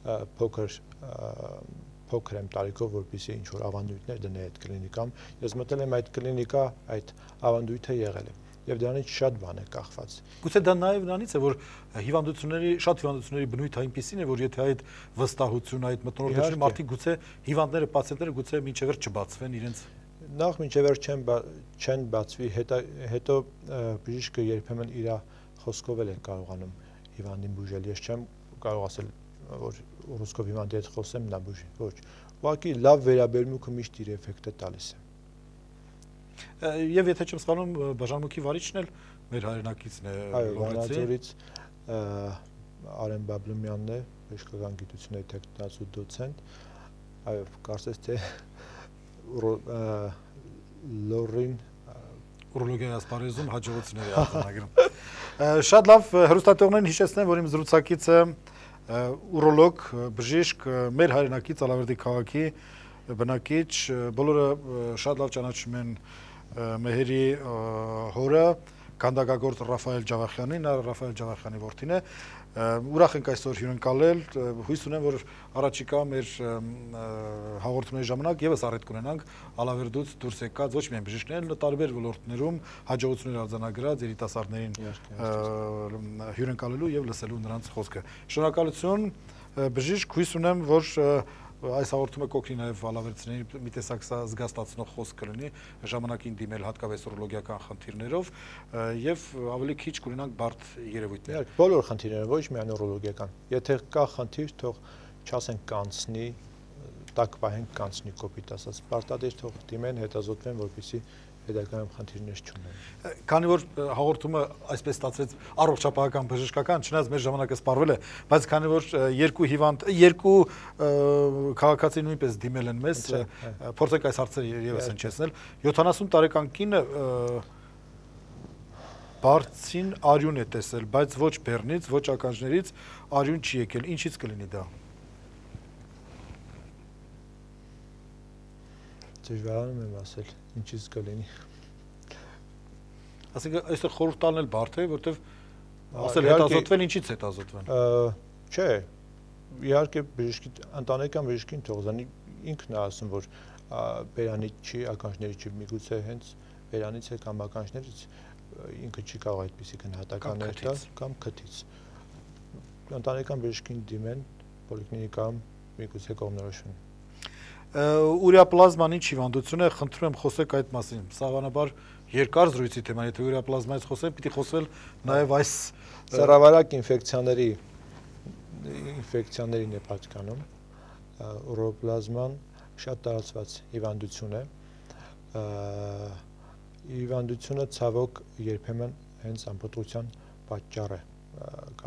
փոքր եմ տարիքով, որպեսզի ինչ որ ավանդույթներ դնեի այդ կլինիկայում։ Ես մտել եմ այդ կլինիկա, այդ ավանդույթը եղել է եւ դրանից շատ բան է կախված։ Գուցե դա նաեւ նրանից է, որ շատ հիվանդությունների բնույթը այնպեսին է, որ եթե այդ վստահությունը, այդ մտնորդությունը մարդիկ գուցե հիվանդները, պացիենտները գուցե մինչև վերջ չբացվեն իրենց նախ մինչև վերջ չեն բացվի, հետո բժիշկը երբեմն իր խոսքով էլ է կարողանում հիվանդին բուժել։ Ես չեմ կարող ասել, որ ռուսկով հիվանդի հետ խոսեմ, նա բուժի, ոչ։ Ուղղակի լավ վերաբերմունքը միշտ իր էֆեկտը տալիս է։ Եվ եթե չեմ սխալվում, բաժանմունքի վարիչն էլ մեր հայրենակիցն է Վանաձորից Արեն Բաբլումյանն է, բժշկական գիտությունների թեկնածու դոցենտ, այո, կարծես թե լորին ուրոլոգիայի ասպարեզում հաջողությունների արձանագրում։ Շատ լավ, հեռուստատեղներն հիշեցնեմ, որ իմ զրուցակիցը ուրոլոգ, բժիշկ, մեր հայրենակից Ալավերդի քաղաքի բնակիչ, բոլորը շատ լավ ճանաչում են Մեհերի հորը, քանդակագործ Ռաֆայել Ջավախյանին, նա Ռաֆայել Ջավախյանի որդին է։ Ուրախ ենք այսօր հյուրընկալել, հույս ունեմ, որ առաջիկա մեր հաղորդումների ժամանակ եւս առիթ կունենանք Ալավերդուց դուրս եկած ոչ միայն բժիշկներ, այլ տարբեր ոլորտներում հաջողություններ արձանագրած երիտասարդներին հյուրընկալելու եւ լսելու նրանց խոսքը։ Շնորհակալություն, բժիշկ, հույս ունեմ, որ այս հաղորդումը կօգնի նաև ալավերդցիներին մի տեսակ զգաստացնող խոսք կլինի ժամանակին դիմել հատկապես ուրոլոգիական խնդիրներով եւ ավելի քիչ կունենանք բարդ երևույթներ։ Բոլոր խնդիրները, ոչ միայն ուրոլոգիական։ Եթե կա խնդիր, թող չասենք կանցնի, տակ պահենք կանցնի կոպիտ ասած։ Պարտադիր թող դիմեն, հետազոտվեն, որպեսզի հետագայում խնդիրներ չունեն։ Քանի որ հաղորդումը այսպես ստացվեց առողջապահական բժշկական, չնայած մեր ժամանակը սպառվել է, բայց քանի որ երկու քաղաքացի նույնպես դիմել են մեզ, փորձենք այս հարցերը եւս հնչեցնել։ 70 տարեկան կինը բարձին արյուն է տեսել, բայց ոչ բեռնից, ոչ ականջներից արյուն չի եկել։ Ինչից կլինի դա։ Դժվարանում եմ ասել, ինչից կլինի։ Այսինքն այստեղ խորհուրդ տալն էլ բարդ է, որտեվ ասել հետազոտվեն, ինչից հետազոտվեն։ Չէ, իհարկե բժշկի ընտանեկան բժշկին թող զանի, ինքն է ասում, որ բերանից չի, ականջներից չի, միգուցե հենց բերանից է կամ ականջներից ինքը չի կարող այդպիսի գնահատականներ տալ կամ քթից։ Ընտանեկան բժշկին դիմեն, պոլիկլինիկայում միգուցե կողմնորոշվեն։ Ուրիապլազման ինչ հիվանդություն է, խնդրում եմ խոսեք այդ մասին։ Սովորաբար երկար զրույցի թեմա, եթե ուրիապլազմայից խոսենք, պիտի խոսվել նաև այս ծառավարակ ինֆեկցիաներին է պատկանում։ Ուրիապլազման շատ տարածված հիվանդություն է։ Հիվանդությունը ցավոք երբեմն հենց ամպուտացիան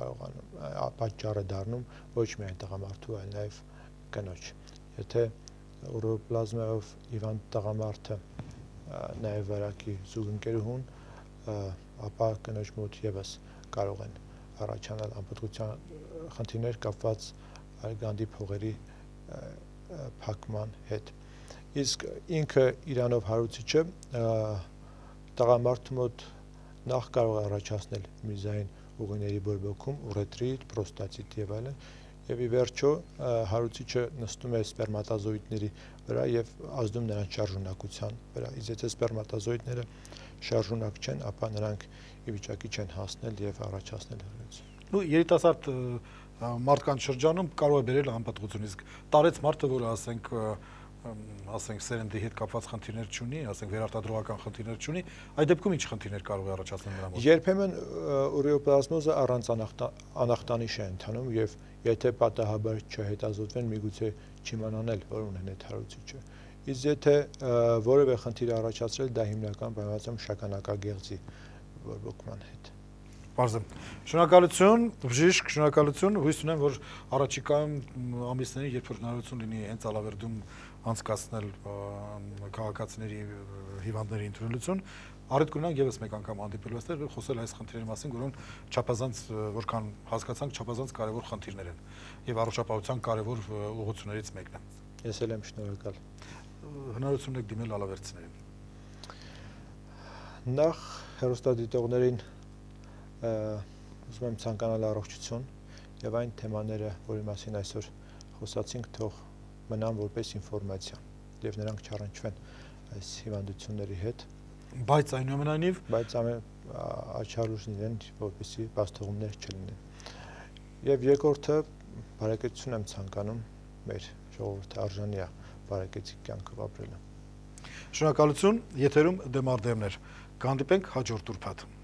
պատճառ է դառնում ոչ միայն տղամարդու, այլ նաև կնոջ։ Եթե ուրոպլազմայով հիվանդ տղամարդը նաև վարակի զուգընկերուհուն, ապա կնոջ մոտ եւս կարող են առաջանալ անպտղության խնդիրներ կապված գանդի փողերի փակման հետ։ Իսկ ինքը իրանով հարուցիչը տղամարդու մոտ նախ կարող է առաջացնել միզային ուղիների բորբոքում, ուրետրիտ, պրոստատիտ եւ այլն, եւ ի վերջո հարուցիչը նստում է սպերմատոզոիդների վրա եւ ազդում նրանց շարժունակության վրա։ Իսկ եթե սպերմատոզոիդները շարժունակ չեն, ապա նրանք ի վիճակի չեն հասնել եւ առաջացնել հղիություն։ Ну երիտասարդ մարդկանց շրջանում կարող է բերել անպատվություն, իսկ տարեց մարդը, որը ասենք սերնդի հետ կապված խնդիրներ չունի, ասենք վերարտադրողական խնդիրներ չունի, այդ դեպքում ինչ խնդիրներ կարող է առաջացնել նրա մոտ։ Երբեմն ուրեոպլազմոզը առանց անախտանիշ է ընթանում եւ եթե պատահաբար չհետազոտվեն, միգուցե չիմանան էլ, որ ունեն այդ հարուցիչը։ Իսկ եթե որևէ խնդիր առաջացրել, դա հիմնական բանվածում շագանակագեղձի բորբոքման հետ։ Պարզեմ։ Շնորհակալություն, բժիշկ, շնորհակալություն։ Հույս ունեմ, որ առաջիկայում ամիսներին, երբ որ հնարավորություն լինի հենց Ալավերդում անցկացնել քաղաքացիների հիվանդների ընդունելություն, առիթ կունենանք եւս մեկ անգամ հանդիպելու այստեղ եւ խոսել այս խնդիրների մասին, որոնք չափազանց, որքան հասկացանք, չափազանց կարեւոր խնդիրներ են եւ առողջապահության կարեւոր ուղղություններից մեկն է։ Ես էլ եմ շնորհակալ։ Հնարավորություն եք դիմել ալավերցիներին։ Նախ հեռուստադիտողներին ուզում եմ ցանկանալ առողջություն եւ այն թեմաները, որի մասին այսօր խոսացինք, թող մնան որպես ինֆորմացիա եւ նրանք չառնչվեն այս հիվանդությունների հետ, բայց այնուամենայնիվ աչառուժ լինեն, որպեսզի բացթողումներ չլինեն։ Եվ երկրորդը բարեկեցություն եմ ցանկանում մեր ժողովրդի արժանի է բարեկեցիկ կյանքով ապրելը։ Շնորհակալություն, եթերում դեմարդեմներ։ Կհանդիպենք հաջորդ ուրբաթ։